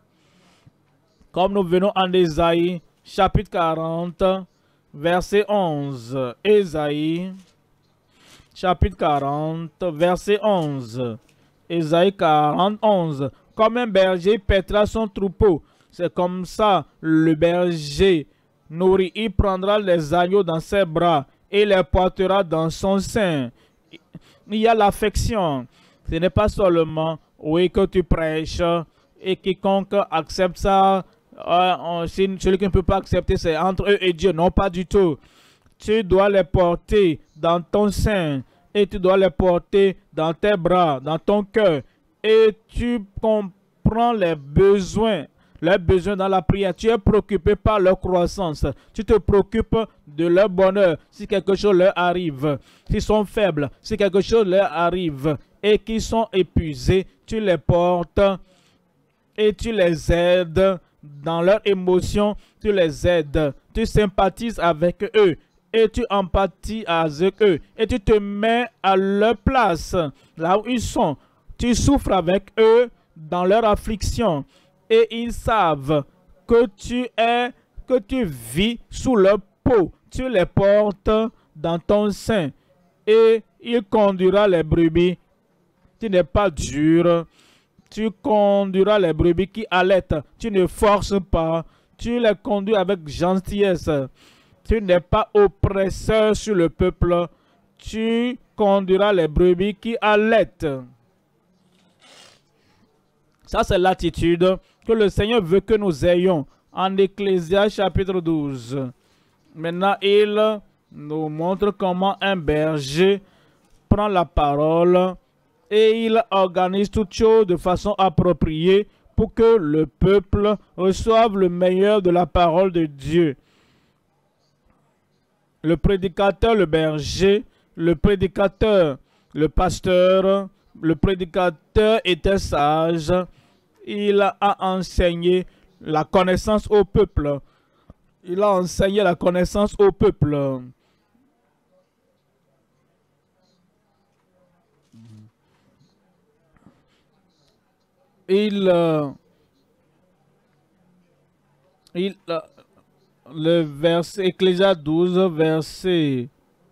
Speaker 1: Comme nous venons en Ésaïe, chapitre 40, verset 11. Ésaïe, chapitre 40, verset 11. Ésaïe 40, 11. Comme un berger paîtra son troupeau, c'est comme ça le berger nourri. Il prendra les agneaux dans ses bras et les portera dans son sein. Il y a l'affection. Ce n'est pas seulement, oui, que tu prêches et quiconque accepte ça, celui qui ne peut pas accepter, c'est entre eux et Dieu. Non, pas du tout. Tu dois les porter dans ton sein et tu dois les porter dans tes bras, dans ton cœur. Et tu comprends leurs besoins dans la prière. Tu es préoccupé par leur croissance. Tu te préoccupes de leur bonheur. Si quelque chose leur arrive, s'ils sont faibles, si quelque chose leur arrive et qu'ils sont épuisés, tu les portes et tu les aides dans leurs émotions. Tu les aides. Tu sympathises avec eux. Et tu empathises avec eux. Et tu te mets à leur place, là où ils sont. Tu souffres avec eux dans leur affliction. Et ils savent que tu vis sous leur peau. Tu les portes dans ton sein. Et il conduira les brebis. Tu n'es pas dur. Tu conduiras les brebis qui allaitent. Tu ne forces pas. Tu les conduis avec gentillesse. Tu n'es pas oppresseur sur le peuple. Tu conduiras les brebis qui allaitent. Ça, c'est l'attitude que le Seigneur veut que nous ayons en Ecclésiaste chapitre 12. Maintenant, il nous montre comment un berger prend la parole et il organise toutes choses de façon appropriée pour que le peuple reçoive le meilleur de la parole de Dieu. Le prédicateur, le berger, le prédicateur, le pasteur, le prédicateur était sage. Il a enseigné la connaissance au peuple. Il a enseigné la connaissance au peuple. Le verset Ecclésiaste 12, verset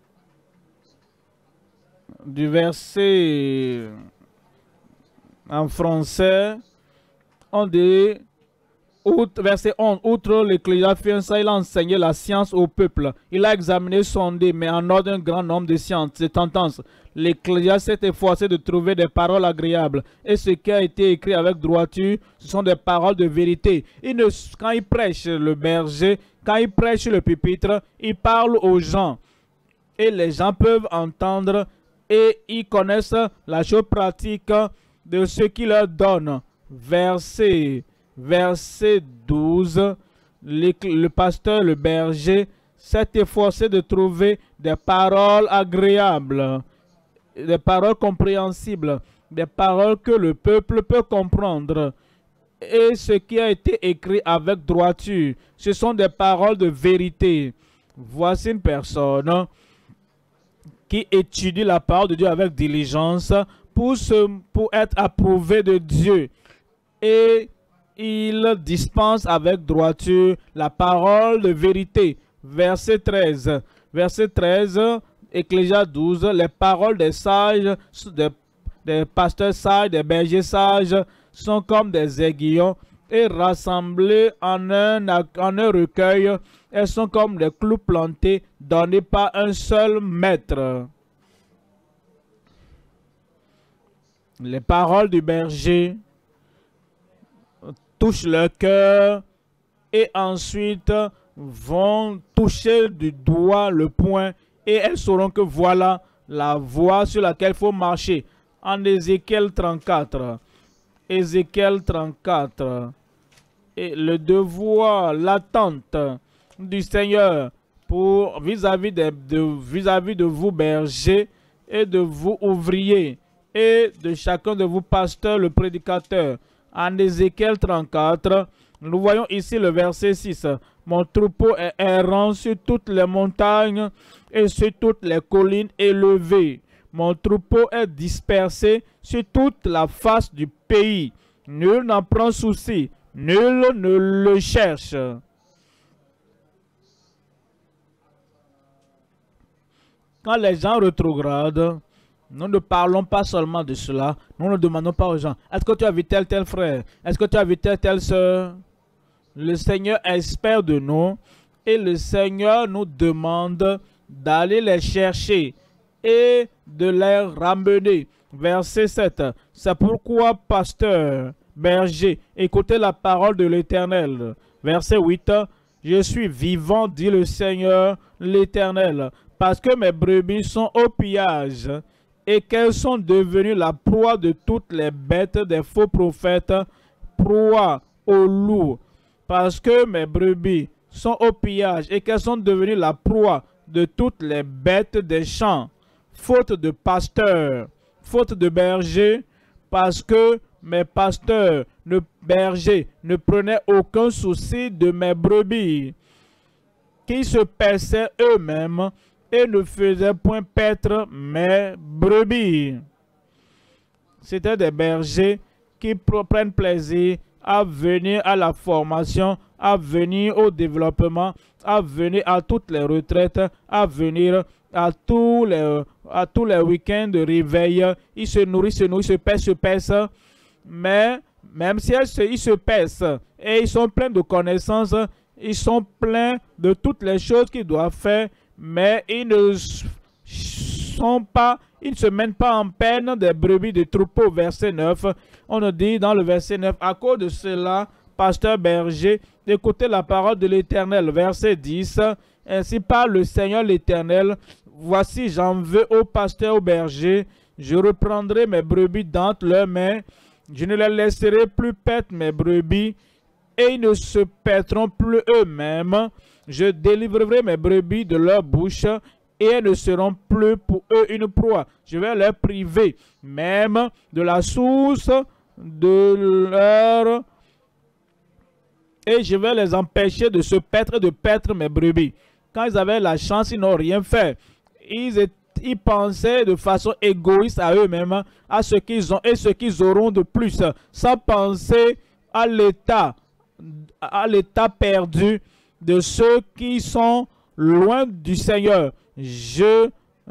Speaker 1: en français, on dit, verset 11, outre l'Ecclésiaste, il a enseigné la science au peuple. Il a examiné, sondé, mais en ordre un grand nombre de sciences, de tendances. L'Ecclésiaste s'est efforcé de trouver des paroles agréables. Et ce qui a été écrit avec droiture, ce sont des paroles de vérité. Quand il prêche le berger, quand il prêche le pupitre, il parle aux gens. Et les gens peuvent entendre et ils connaissent la chose pratique de ce qu'il leur donne. Verset 12, le pasteur, le berger, s'est efforcé de trouver des paroles agréables, des paroles compréhensibles, des paroles que le peuple peut comprendre. Et ce qui a été écrit avec droiture, ce sont des paroles de vérité. Voici une personne qui étudie la parole de Dieu avec diligence pour être approuvé de Dieu. Et il dispense avec droiture la parole de vérité. Verset 13. Verset 13, Ecclésiaste 12, les paroles des sages, des pasteurs sages, des bergers sages, sont comme des aiguillons et rassemblées en un recueil. Elles sont comme des clous plantés, donnés par un seul maître. Les paroles du berger touchent leur cœur et ensuite vont toucher du doigt le poing et elles sauront que voilà la voie sur laquelle il faut marcher. En Ézéchiel 34. Ézéchiel 34. Et le devoir, l'attente du Seigneur pour vis-à-vis de vous bergers et de vous ouvriers et de chacun de vous pasteurs, le prédicateur. En Ézéchiel 34, nous voyons ici le verset 6. Mon troupeau est errant sur toutes les montagnes et sur toutes les collines élevées. Mon troupeau est dispersé sur toute la face du pays. Nul n'en prend souci, nul ne le cherche. Quand les gens rétrogradent, nous ne parlons pas seulement de cela. Nous ne demandons pas aux gens, est-ce que tu as vu tel frère? Est-ce que tu as vu telle soeur? Le Seigneur espère de nous et le Seigneur nous demande d'aller les chercher et de les ramener. Verset 7. C'est pourquoi, pasteur, berger, écoutez la parole de l'Éternel. Verset 8. Je suis vivant, dit le Seigneur l'Éternel, parce que mes brebis sont au pillage et qu'elles sont devenues la proie de toutes les bêtes des faux prophètes, proie aux loups. Parce que mes brebis sont au pillage et qu'elles sont devenues la proie de toutes les bêtes des champs, faute de pasteurs, faute de bergers, parce que mes pasteurs, bergers, ne prenaient aucun souci de mes brebis, qui se paissaient eux-mêmes et ne faisaient point paître mes brebis. C'était des bergers qui prennent plaisir à venir à la formation, à venir au développement, à venir à toutes les retraites, à venir à tous les week-ends de réveil. Ils se nourrissent, se pèsent. Mais même si ils se pèsent et ils sont pleins de connaissances, ils sont pleins de toutes les choses qu'ils doivent faire, mais ils ne se mènent pas en peine des brebis de troupeau. Verset 9, on nous dit dans le verset 9, à cause de cela, pasteur berger, écoutez la parole de l'Éternel. Verset 10, ainsi parle le Seigneur l'Éternel, voici j'en veux aux pasteurs, aux bergers, je reprendrai mes brebis d'entre leurs mains, je ne les laisserai plus paître mes brebis, et ils ne se paîtront plus eux-mêmes. Je délivrerai mes brebis de leur bouche, et elles ne seront plus pour eux une proie. Je vais les priver, même de la source de leur... Et je vais les empêcher de se paître et de paître mes brebis. Quand ils avaient la chance, ils n'ont rien fait. Ils pensaient de façon égoïste à eux-mêmes, à ce qu'ils ont et ce qu'ils auront de plus, sans penser à l'état perdu de ceux qui sont loin du Seigneur. Je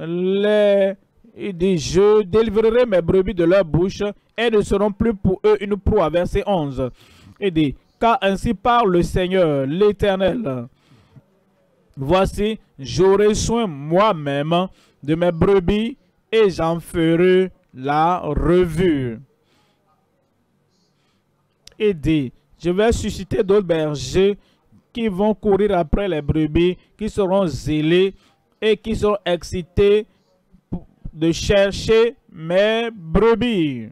Speaker 1: délivrerai mes brebis de leur bouche et ne seront plus pour eux une proie. Verset 11. Il dit, car ainsi parle le Seigneur, l'Éternel. Voici, j'aurai soin moi-même de mes brebis et j'en ferai la revue. Il dit, je vais susciter d'autres bergers qui vont courir après les brebis, qui seront zélés et qui seront excités de chercher mes brebis.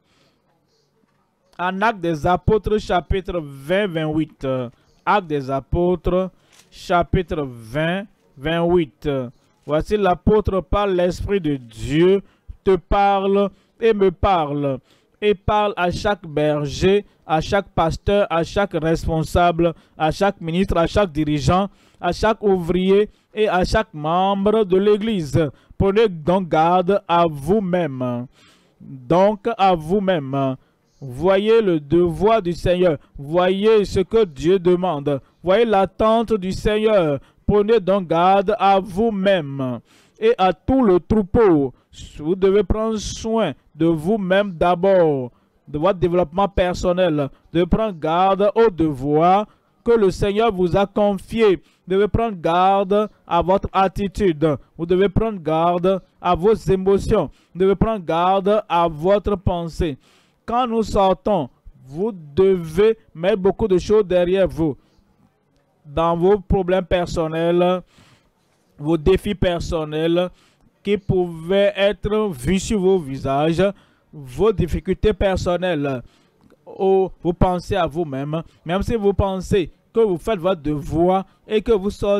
Speaker 1: En Actes des Apôtres, chapitre 20-28. Actes des Apôtres, chapitre 20-28. Voici l'apôtre par l'Esprit de Dieu te parle et me parle. Et parle à chaque berger, à chaque pasteur, à chaque responsable, à chaque ministre, à chaque dirigeant, à chaque ouvrier et à chaque membre de l'Église. Prenez donc garde à vous-même. Donc à vous-même. Voyez le devoir du Seigneur. Voyez ce que Dieu demande. Voyez l'attente du Seigneur. Prenez donc garde à vous-même et à tout le troupeau. Vous devez prendre soin de vous-même d'abord, de votre développement personnel, de prendre garde aux devoirs que le Seigneur vous a confiés. Vous devez prendre garde à votre attitude. Vous devez prendre garde à vos émotions. Vous devez prendre garde à votre pensée. Quand nous sortons, vous devez mettre beaucoup de choses derrière vous. Dans vos problèmes personnels, vos défis personnels qui pouvaient être vus sur vos visages, vos difficultés personnelles. Vous pensez à vous-même, même si vous pensez que vous faites votre devoir et que vous sortez,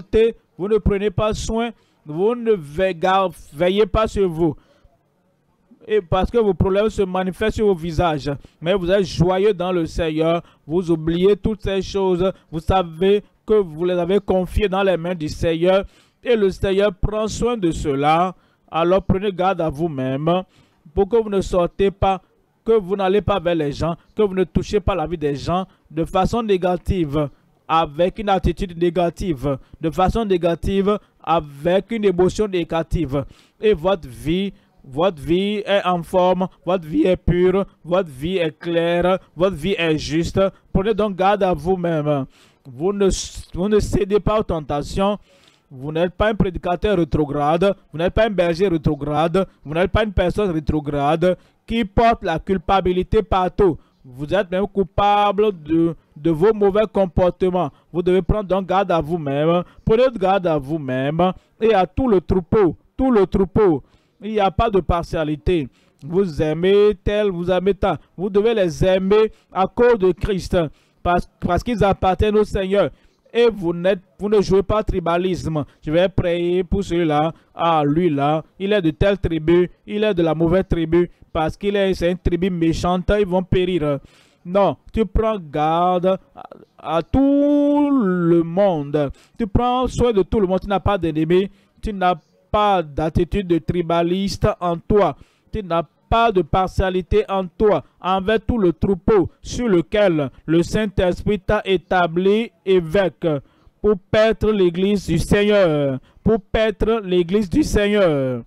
Speaker 1: Vous ne prenez pas soin, vous ne veillez pas sur vous. Et parce que vos problèmes se manifestent sur vos visages. Mais vous êtes joyeux dans le Seigneur. Vous oubliez toutes ces choses. Vous savez que vous les avez confiées dans les mains du Seigneur. Et le Seigneur prend soin de cela. Alors prenez garde à vous-même pour que vous ne sortez pas, que vous n'allez pas vers les gens, que vous ne touchez pas la vie des gens de façon négative, avec une attitude négative, de façon négative, avec une émotion négative. Et votre vie est en forme, votre vie est pure, votre vie est claire, votre vie est juste. Prenez donc garde à vous-même. Vous ne cédez pas aux tentations. Vous n'êtes pas un prédicateur rétrograde, vous n'êtes pas un berger rétrograde, vous n'êtes pas une personne rétrograde qui porte la culpabilité partout. Vous êtes même coupable de vos mauvais comportements. Vous devez prendre donc garde à vous-même. Prenez garde à vous-même et à tout le troupeau. Tout le troupeau. Il n'y a pas de partialité. Vous aimez tel, vous aimez tant. Vous devez les aimer à cause de Christ. Parce qu'ils appartiennent au Seigneur. Et vous ne jouez pas tribalisme. Je vais prier pour celui-là. Ah, lui là, il est de telle tribu. Il est de la mauvaise tribu. Parce c'est une tribu méchante. Ils vont périr. Non, tu prends garde à tout le monde. Tu prends soin de tout le monde. Tu n'as pas d'ennemis. Tu n'as pas d'attitude de tribaliste en toi. Tu n'as pas de partialité en toi envers tout le troupeau sur lequel le Saint-Esprit t'a établi évêque pour paître l'église du Seigneur. Pour paître l'église du Seigneur.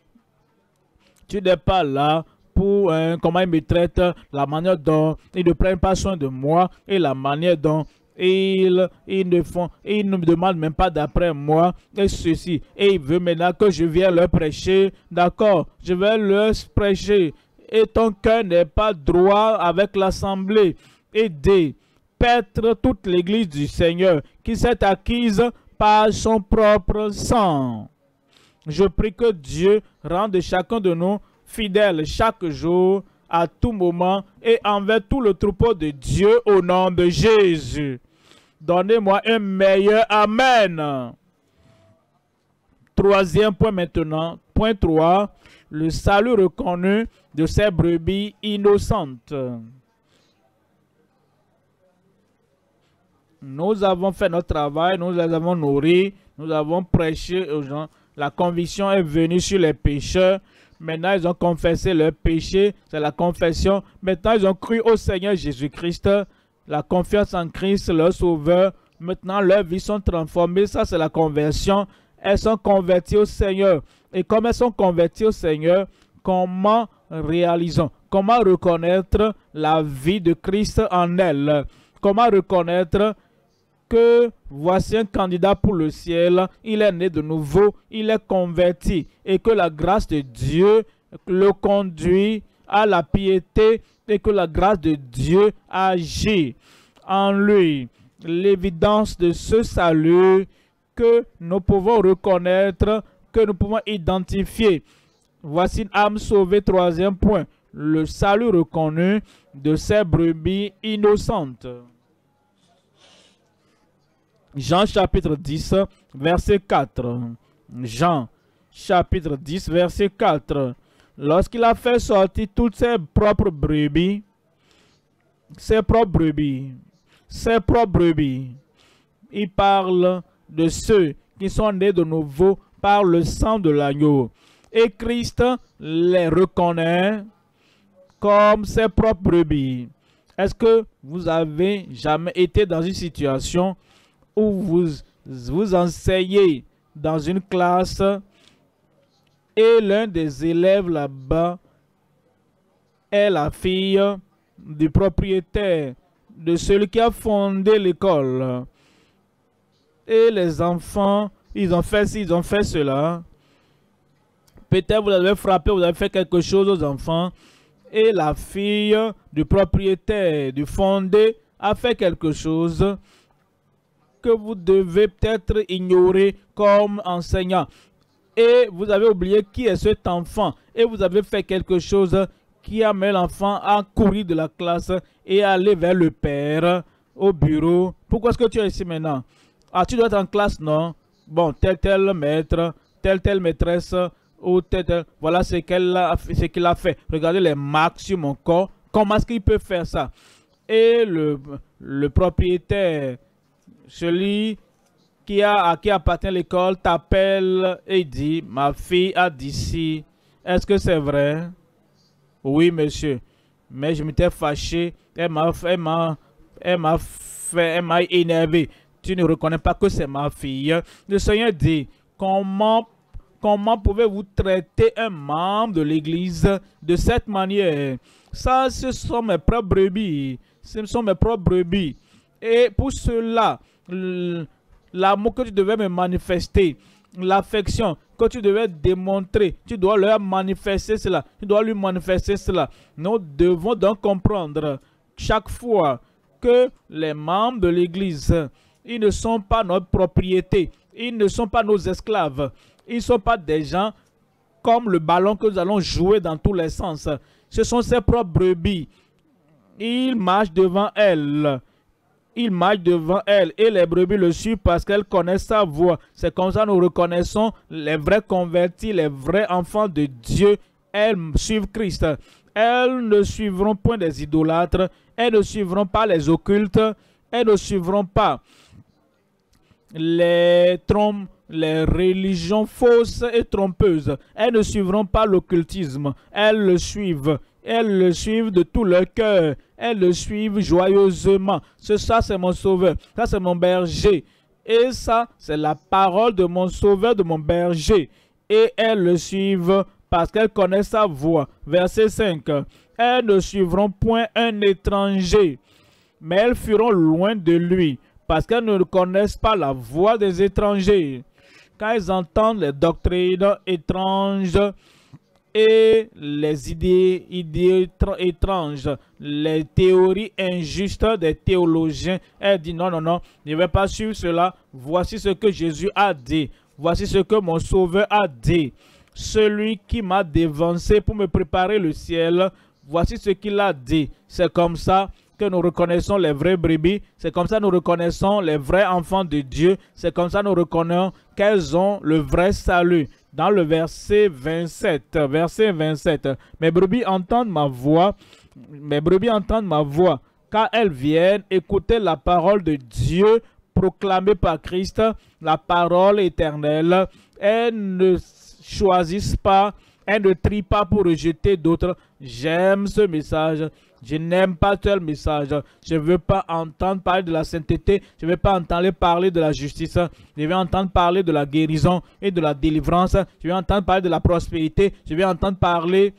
Speaker 1: Tu n'es pas là pour comment ils me traitent, la manière dont ils ne prennent pas soin de moi et la manière dont ils ne me demandent même pas d'après moi et ceci. Et ils veulent maintenant que je vienne leur prêcher. D'accord, je vais leur prêcher. Et ton cœur n'est pas droit avec l'assemblée. Aider, paître toute l'église du Seigneur qui s'est acquise par son propre sang. Je prie que Dieu rende chacun de nous fidèles chaque jour, à tout moment et envers tout le troupeau de Dieu au nom de Jésus. Donnez-moi un meilleur Amen. Troisième point maintenant. Point 3. Le salut reconnu de ces brebis innocentes. Nous avons fait notre travail, nous les avons nourris, nous avons prêché aux gens. La conviction est venue sur les pécheurs. Maintenant, ils ont confessé leur péché, c'est la confession. Maintenant, ils ont cru au Seigneur Jésus-Christ, la confiance en Christ, leur sauveur. Maintenant, leurs vies sont transformées, ça c'est la conversion. Elles sont converties au Seigneur. Et comme elles sont converties au Seigneur, comment réalisons, comment reconnaître la vie de Christ en elles? Comment reconnaître que voici un candidat pour le ciel, il est né de nouveau, il est converti et que la grâce de Dieu le conduit à la piété et que la grâce de Dieu agit en lui. L'évidence de ce salut que nous pouvons reconnaître, que nous pouvons identifier. Voici une âme sauvée, troisième point. Le salut reconnu de ces brebis innocentes. Jean chapitre 10, verset 4. Jean chapitre 10, verset 4. Lorsqu'il a fait sortir toutes ses propres brebis, il parle de ceux qui sont nés de nouveau par le sang de l'agneau. Et Christ les reconnaît comme ses propres brebis. Est-ce que vous avez jamais été dans une situation où vous enseignez dans une classe et l'un des élèves là-bas est la fille du propriétaire, de celui qui a fondé l'école. Et les enfants, ils ont fait ci, ils ont fait cela. Peut-être vous avez frappé, vous avez fait quelque chose aux enfants. Et la fille du propriétaire, du fondé, a fait quelque chose que vous devez peut-être ignorer comme enseignant. Et vous avez oublié qui est cet enfant. Et vous avez fait quelque chose qui amène l'enfant à courir de la classe et à aller vers le père au bureau. Pourquoi est-ce que tu es ici maintenant? Ah, tu dois être en classe, non? bon, tel maître, telle maîtresse, ou voilà ce ce qu'il a fait. Regardez les marques sur mon corps. Comment est-ce qu'il peut faire ça? Et le propriétaire, celui à qui appartient l'école, t'appelle et dit, ma fille a dit si. Est-ce que c'est vrai? Oui, monsieur. Mais je m'étais fâché. Elle m'a énervé. Tu ne reconnais pas que c'est ma fille. Le Seigneur dit, comment pouvez-vous traiter un membre de l'Église de cette manière? Ça, ce sont mes propres brebis. Ce sont mes propres brebis. Et pour cela, l'amour que tu devais me manifester, l'affection que tu devais démontrer, tu dois leur manifester cela. Tu dois lui manifester cela. Nous devons donc comprendre chaque fois que les membres de l'Église, ils ne sont pas notre propriété. Ils ne sont pas nos esclaves. Ils ne sont pas des gens comme le ballon que nous allons jouer dans tous les sens. Ce sont ses propres brebis. Il marche devant elle. Il marche devant elle et les brebis le suivent parce qu'elles connaissent sa voix. C'est comme ça que nous reconnaissons les vrais convertis, les vrais enfants de Dieu. Elles suivent Christ. Elles ne suivront point des idolâtres. Elles ne suivront pas les occultes. Elles ne suivront pas les religions fausses et trompeuses. Elles ne suivront pas l'occultisme. Elles le suivent. Elles le suivent de tout leur cœur. Elles le suivent joyeusement. Ça, c'est mon sauveur. Ça, c'est mon berger. Et ça, c'est la parole de mon sauveur, de mon berger. Et elles le suivent parce qu'elles connaissent sa voix. Verset 5. Elles ne suivront point un étranger, mais elles fuiront loin de lui parce qu'elles ne connaissent pas la voix des étrangers. Quand elles entendent les doctrines étranges, et les idées étranges, les théories injustes des théologiens, elle dit non, je ne vais pas suivre cela. Voici ce que Jésus a dit. Voici ce que mon Sauveur a dit. Celui qui m'a dévancé pour me préparer le ciel, voici ce qu'il a dit. C'est comme ça que nous reconnaissons les vrais brebis. C'est comme ça que nous reconnaissons les vrais enfants de Dieu. C'est comme ça que nous reconnaissons qu'elles ont le vrai salut. Dans le verset 27, mes brebis entendent ma voix, car elles viennent écouter la parole de Dieu proclamée par Christ, la parole éternelle. Elles ne choisissent pas, elles ne trient pas pour rejeter d'autres. J'aime ce message. Je n'aime pas tel message. Je ne veux pas entendre parler de la sainteté. Je ne veux pas entendre parler de la justice. Je veux entendre parler de la guérison et de la délivrance. Je veux entendre parler de la prospérité. Je veux entendre parler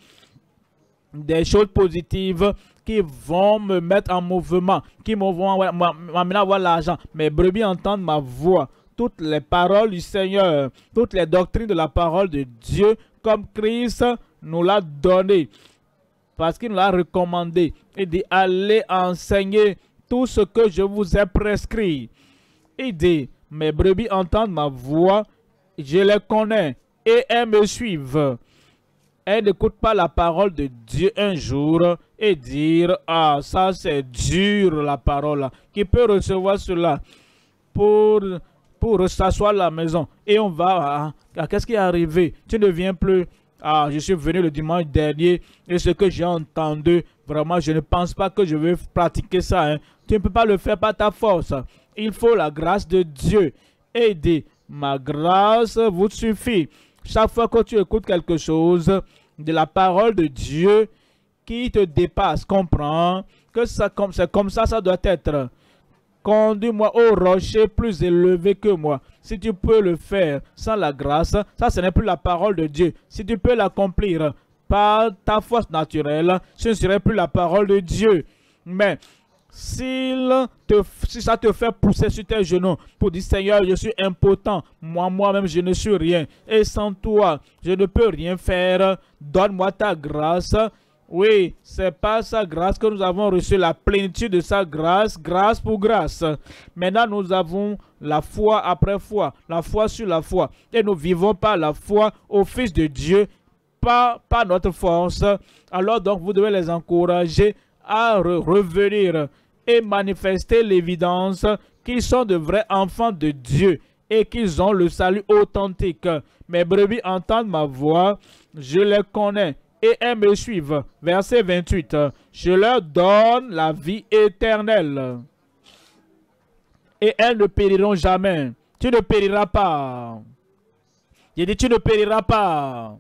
Speaker 1: des choses positives qui vont me mettre en mouvement, qui vont m'amener à avoir l'argent. Mes brebis entendent ma voix. Toutes les paroles du Seigneur, toutes les doctrines de la parole de Dieu, comme Christ nous l'a donné. Parce qu'il nous l'a recommandé. Il dit, allez enseigner tout ce que je vous ai prescrit. Il dit, mes brebis entendent ma voix, je les connais et elles me suivent. Elles n'écoutent pas la parole de Dieu un jour et dire, ah, ça c'est dur la parole. Qui peut recevoir cela pour s'asseoir à la maison? Et on va, qu'est-ce qui est arrivé? Tu ne viens plus. Ah, je suis venu le dimanche dernier et ce que j'ai entendu, vraiment, je ne pense pas que je vais pratiquer ça. Hein. Tu ne peux pas le faire par ta force. Il faut la grâce de Dieu. Et il dit, ma grâce vous suffit. Chaque fois que tu écoutes quelque chose de la parole de Dieu qui te dépasse, comprends que c'est comme ça, ça doit être. Conduis-moi au rocher plus élevé que moi. Si tu peux le faire sans la grâce, ça ce n'est plus la parole de Dieu. Si tu peux l'accomplir par ta force naturelle, ce ne serait plus la parole de Dieu. Mais si ça te fait pousser sur tes genoux pour dire Seigneur, je suis impotent, moi-même je ne suis rien. Et sans toi, je ne peux rien faire. Donne-moi ta grâce. Oui, c'est par sa grâce que nous avons reçu la plénitude de sa grâce, grâce pour grâce. Maintenant, nous avons la foi après foi, la foi sur la foi. Et nous vivons par la foi au Fils de Dieu, pas par notre force. Alors donc, vous devez les encourager à revenir et manifester l'évidence qu'ils sont de vrais enfants de Dieu. et qu'ils ont le salut authentique. Mes brebis entendent ma voix, je les connais et elles me suivent. Verset 28. Je leur donne la vie éternelle et elles ne périront jamais. Tu ne périras pas. J'ai dit, tu ne périras pas.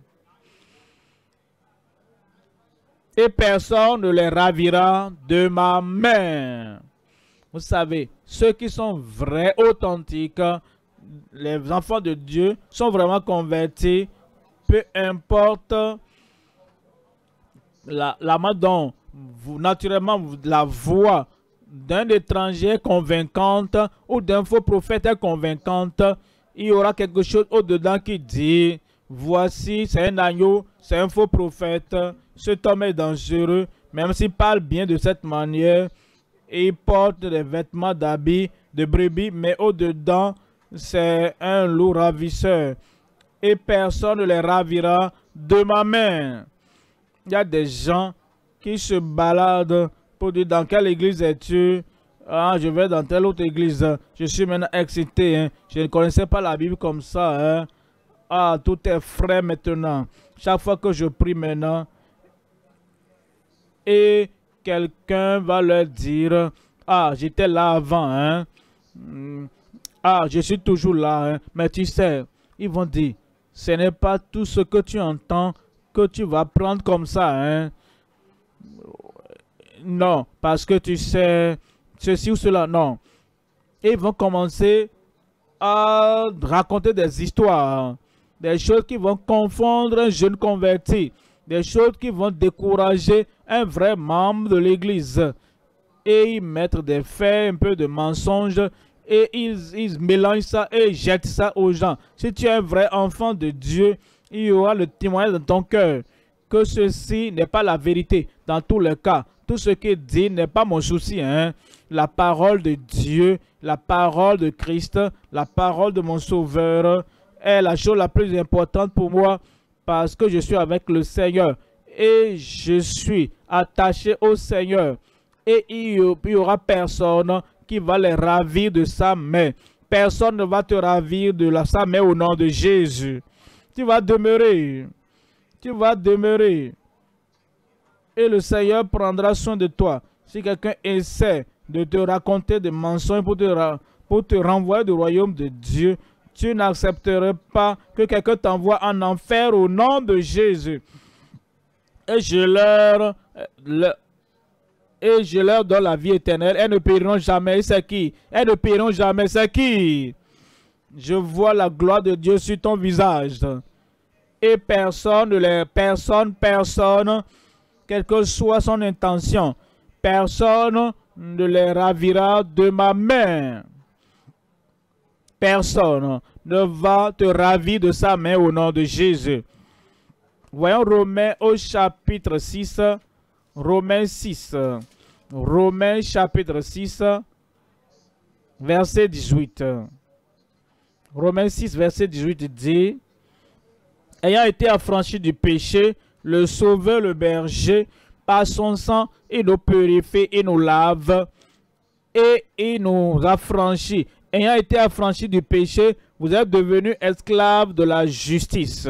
Speaker 1: Et personne ne les ravira de ma main. Vous savez, ceux qui sont vrais, authentiques, les enfants de Dieu sont vraiment convertis, peu importe la manière dont naturellement la voix d'un étranger convaincante ou d'un faux prophète est convaincante, il y aura quelque chose au-dedans qui dit, voici, c'est un agneau, c'est un faux prophète, cet homme est dangereux, même s'il parle bien de cette manière, et il porte des vêtements d'habits de brebis, mais au-dedans, c'est un loup ravisseur. Et personne ne les ravira de ma main. Il y a des gens qui se baladent pour dire dans quelle église es-tu? Ah, je vais dans telle autre église. Je suis maintenant excité. Hein. Je ne connaissais pas la Bible comme ça. Hein. Ah, tout est frais maintenant. Chaque fois que je prie maintenant, et quelqu'un va leur dire, ah, j'étais là avant. Hein. Ah, je suis toujours là. Hein. Mais tu sais, ils vont dire, ce n'est pas tout ce que tu entends que tu vas prendre comme ça. Hein. Non, parce que tu sais ceci ou cela. Non. Et ils vont commencer à raconter des histoires, des choses qui vont confondre un jeune converti, des choses qui vont décourager un vrai membre de l'église. Et ils mettent des faits, un peu de mensonges, et ils mélangent ça et jettent ça aux gens. Si tu es un vrai enfant de Dieu, il y aura le témoignage dans ton cœur que ceci n'est pas la vérité dans tous les cas. Tout ce qu'il dit n'est pas mon souci. Hein? La parole de Dieu, la parole de Christ, la parole de mon Sauveur est la chose la plus importante pour moi parce que je suis avec le Seigneur et je suis attaché au Seigneur. Et il n'y aura personne qui va les ravir de sa main. Personne ne va te ravir de sa main au nom de Jésus. Tu vas demeurer. Tu vas demeurer. Et le Seigneur prendra soin de toi. Si quelqu'un essaie de te raconter des mensonges pour te renvoyer du royaume de Dieu, tu n'accepterais pas que quelqu'un t'envoie en enfer au nom de Jésus. Et je leur donne la vie éternelle. Elles ne périront jamais. C'est qui? Elles ne périront jamais. C'est qui? Je vois la gloire de Dieu sur ton visage. Et personne, quelle que soit son intention, personne ne les ravira de ma main. Personne ne va te ravir de sa main au nom de Jésus. Voyons Romains au chapitre 6. Romains 6. Romains chapitre 6, verset 18. Romains 6, verset 18 dit, ayant été affranchi du péché, le Sauveur, le berger, par son sang, il nous purifie, il nous lave et il nous affranchit. Ayant été affranchi du péché, vous êtes devenus esclaves de la justice.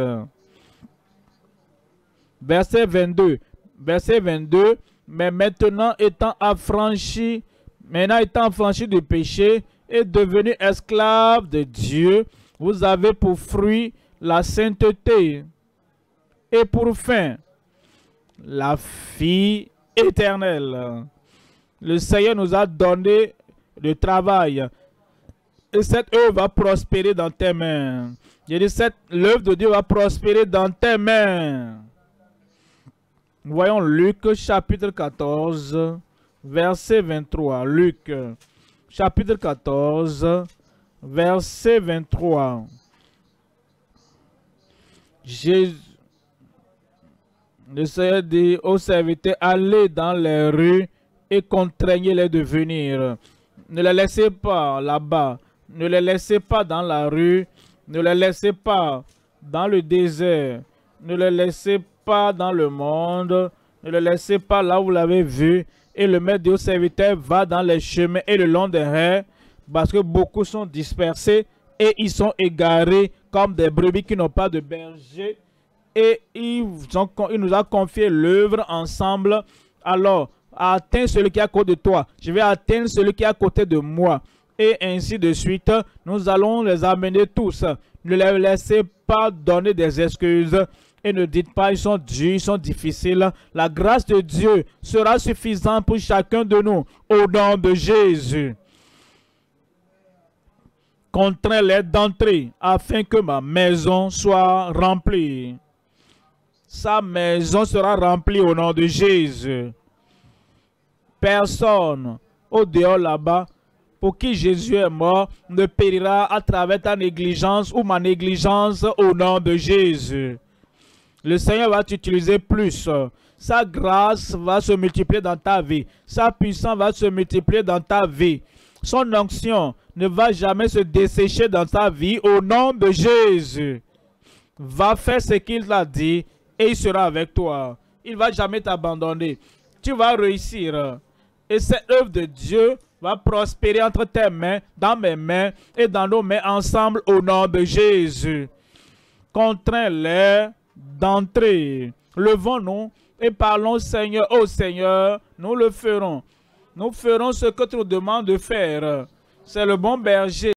Speaker 1: Verset 22. Verset 22. Mais maintenant étant affranchi du péché et devenu esclave de Dieu, vous avez pour fruit la sainteté et pour fin la vie éternelle. Le Seigneur nous a donné le travail et cette œuvre va prospérer dans tes mains. J'ai dit, l'œuvre de Dieu va prospérer dans tes mains. Voyons Luc chapitre 14, verset 23. Luc chapitre 14, verset 23. Jésus, le Seigneur dit aux serviteurs, allez dans les rues et contraignez-les de venir. Ne les laissez pas là-bas. Ne les laissez pas dans la rue. Ne les laissez pas dans le désert. Ne les laissez pas dans le monde, ne le laissez pas là où vous l'avez vu. Et le maître des serviteurs va dans les chemins et le long des raies, parce que beaucoup sont dispersés et ils sont égarés comme des brebis qui n'ont pas de berger. Et il nous a confié l'œuvre ensemble. Alors, atteins celui qui est à côté de toi. Je vais atteindre celui qui est à côté de moi. Et ainsi de suite, nous allons les amener tous. Ne les laissez pas donner des excuses. Et ne dites pas, ils sont durs, ils sont difficiles. La grâce de Dieu sera suffisante pour chacun de nous. Au nom de Jésus. Contrains-les d'entrer afin que ma maison soit remplie. Sa maison sera remplie au nom de Jésus. Personne au dehors là-bas pour qui Jésus est mort ne périra à travers ta négligence ou ma négligence au nom de Jésus. Le Seigneur va t'utiliser plus. Sa grâce va se multiplier dans ta vie. Sa puissance va se multiplier dans ta vie. Son onction ne va jamais se dessécher dans ta vie au nom de Jésus. Va faire ce qu'il t'a dit et il sera avec toi. Il ne va jamais t'abandonner. Tu vas réussir. Et cette œuvre de Dieu va prospérer entre tes mains, dans mes mains et dans nos mains ensemble au nom de Jésus. Contrains-les d'entrer. Levons-nous et parlons au Seigneur. Oh Seigneur, nous le ferons. Nous ferons ce que tu nous demandes de faire. C'est le bon berger.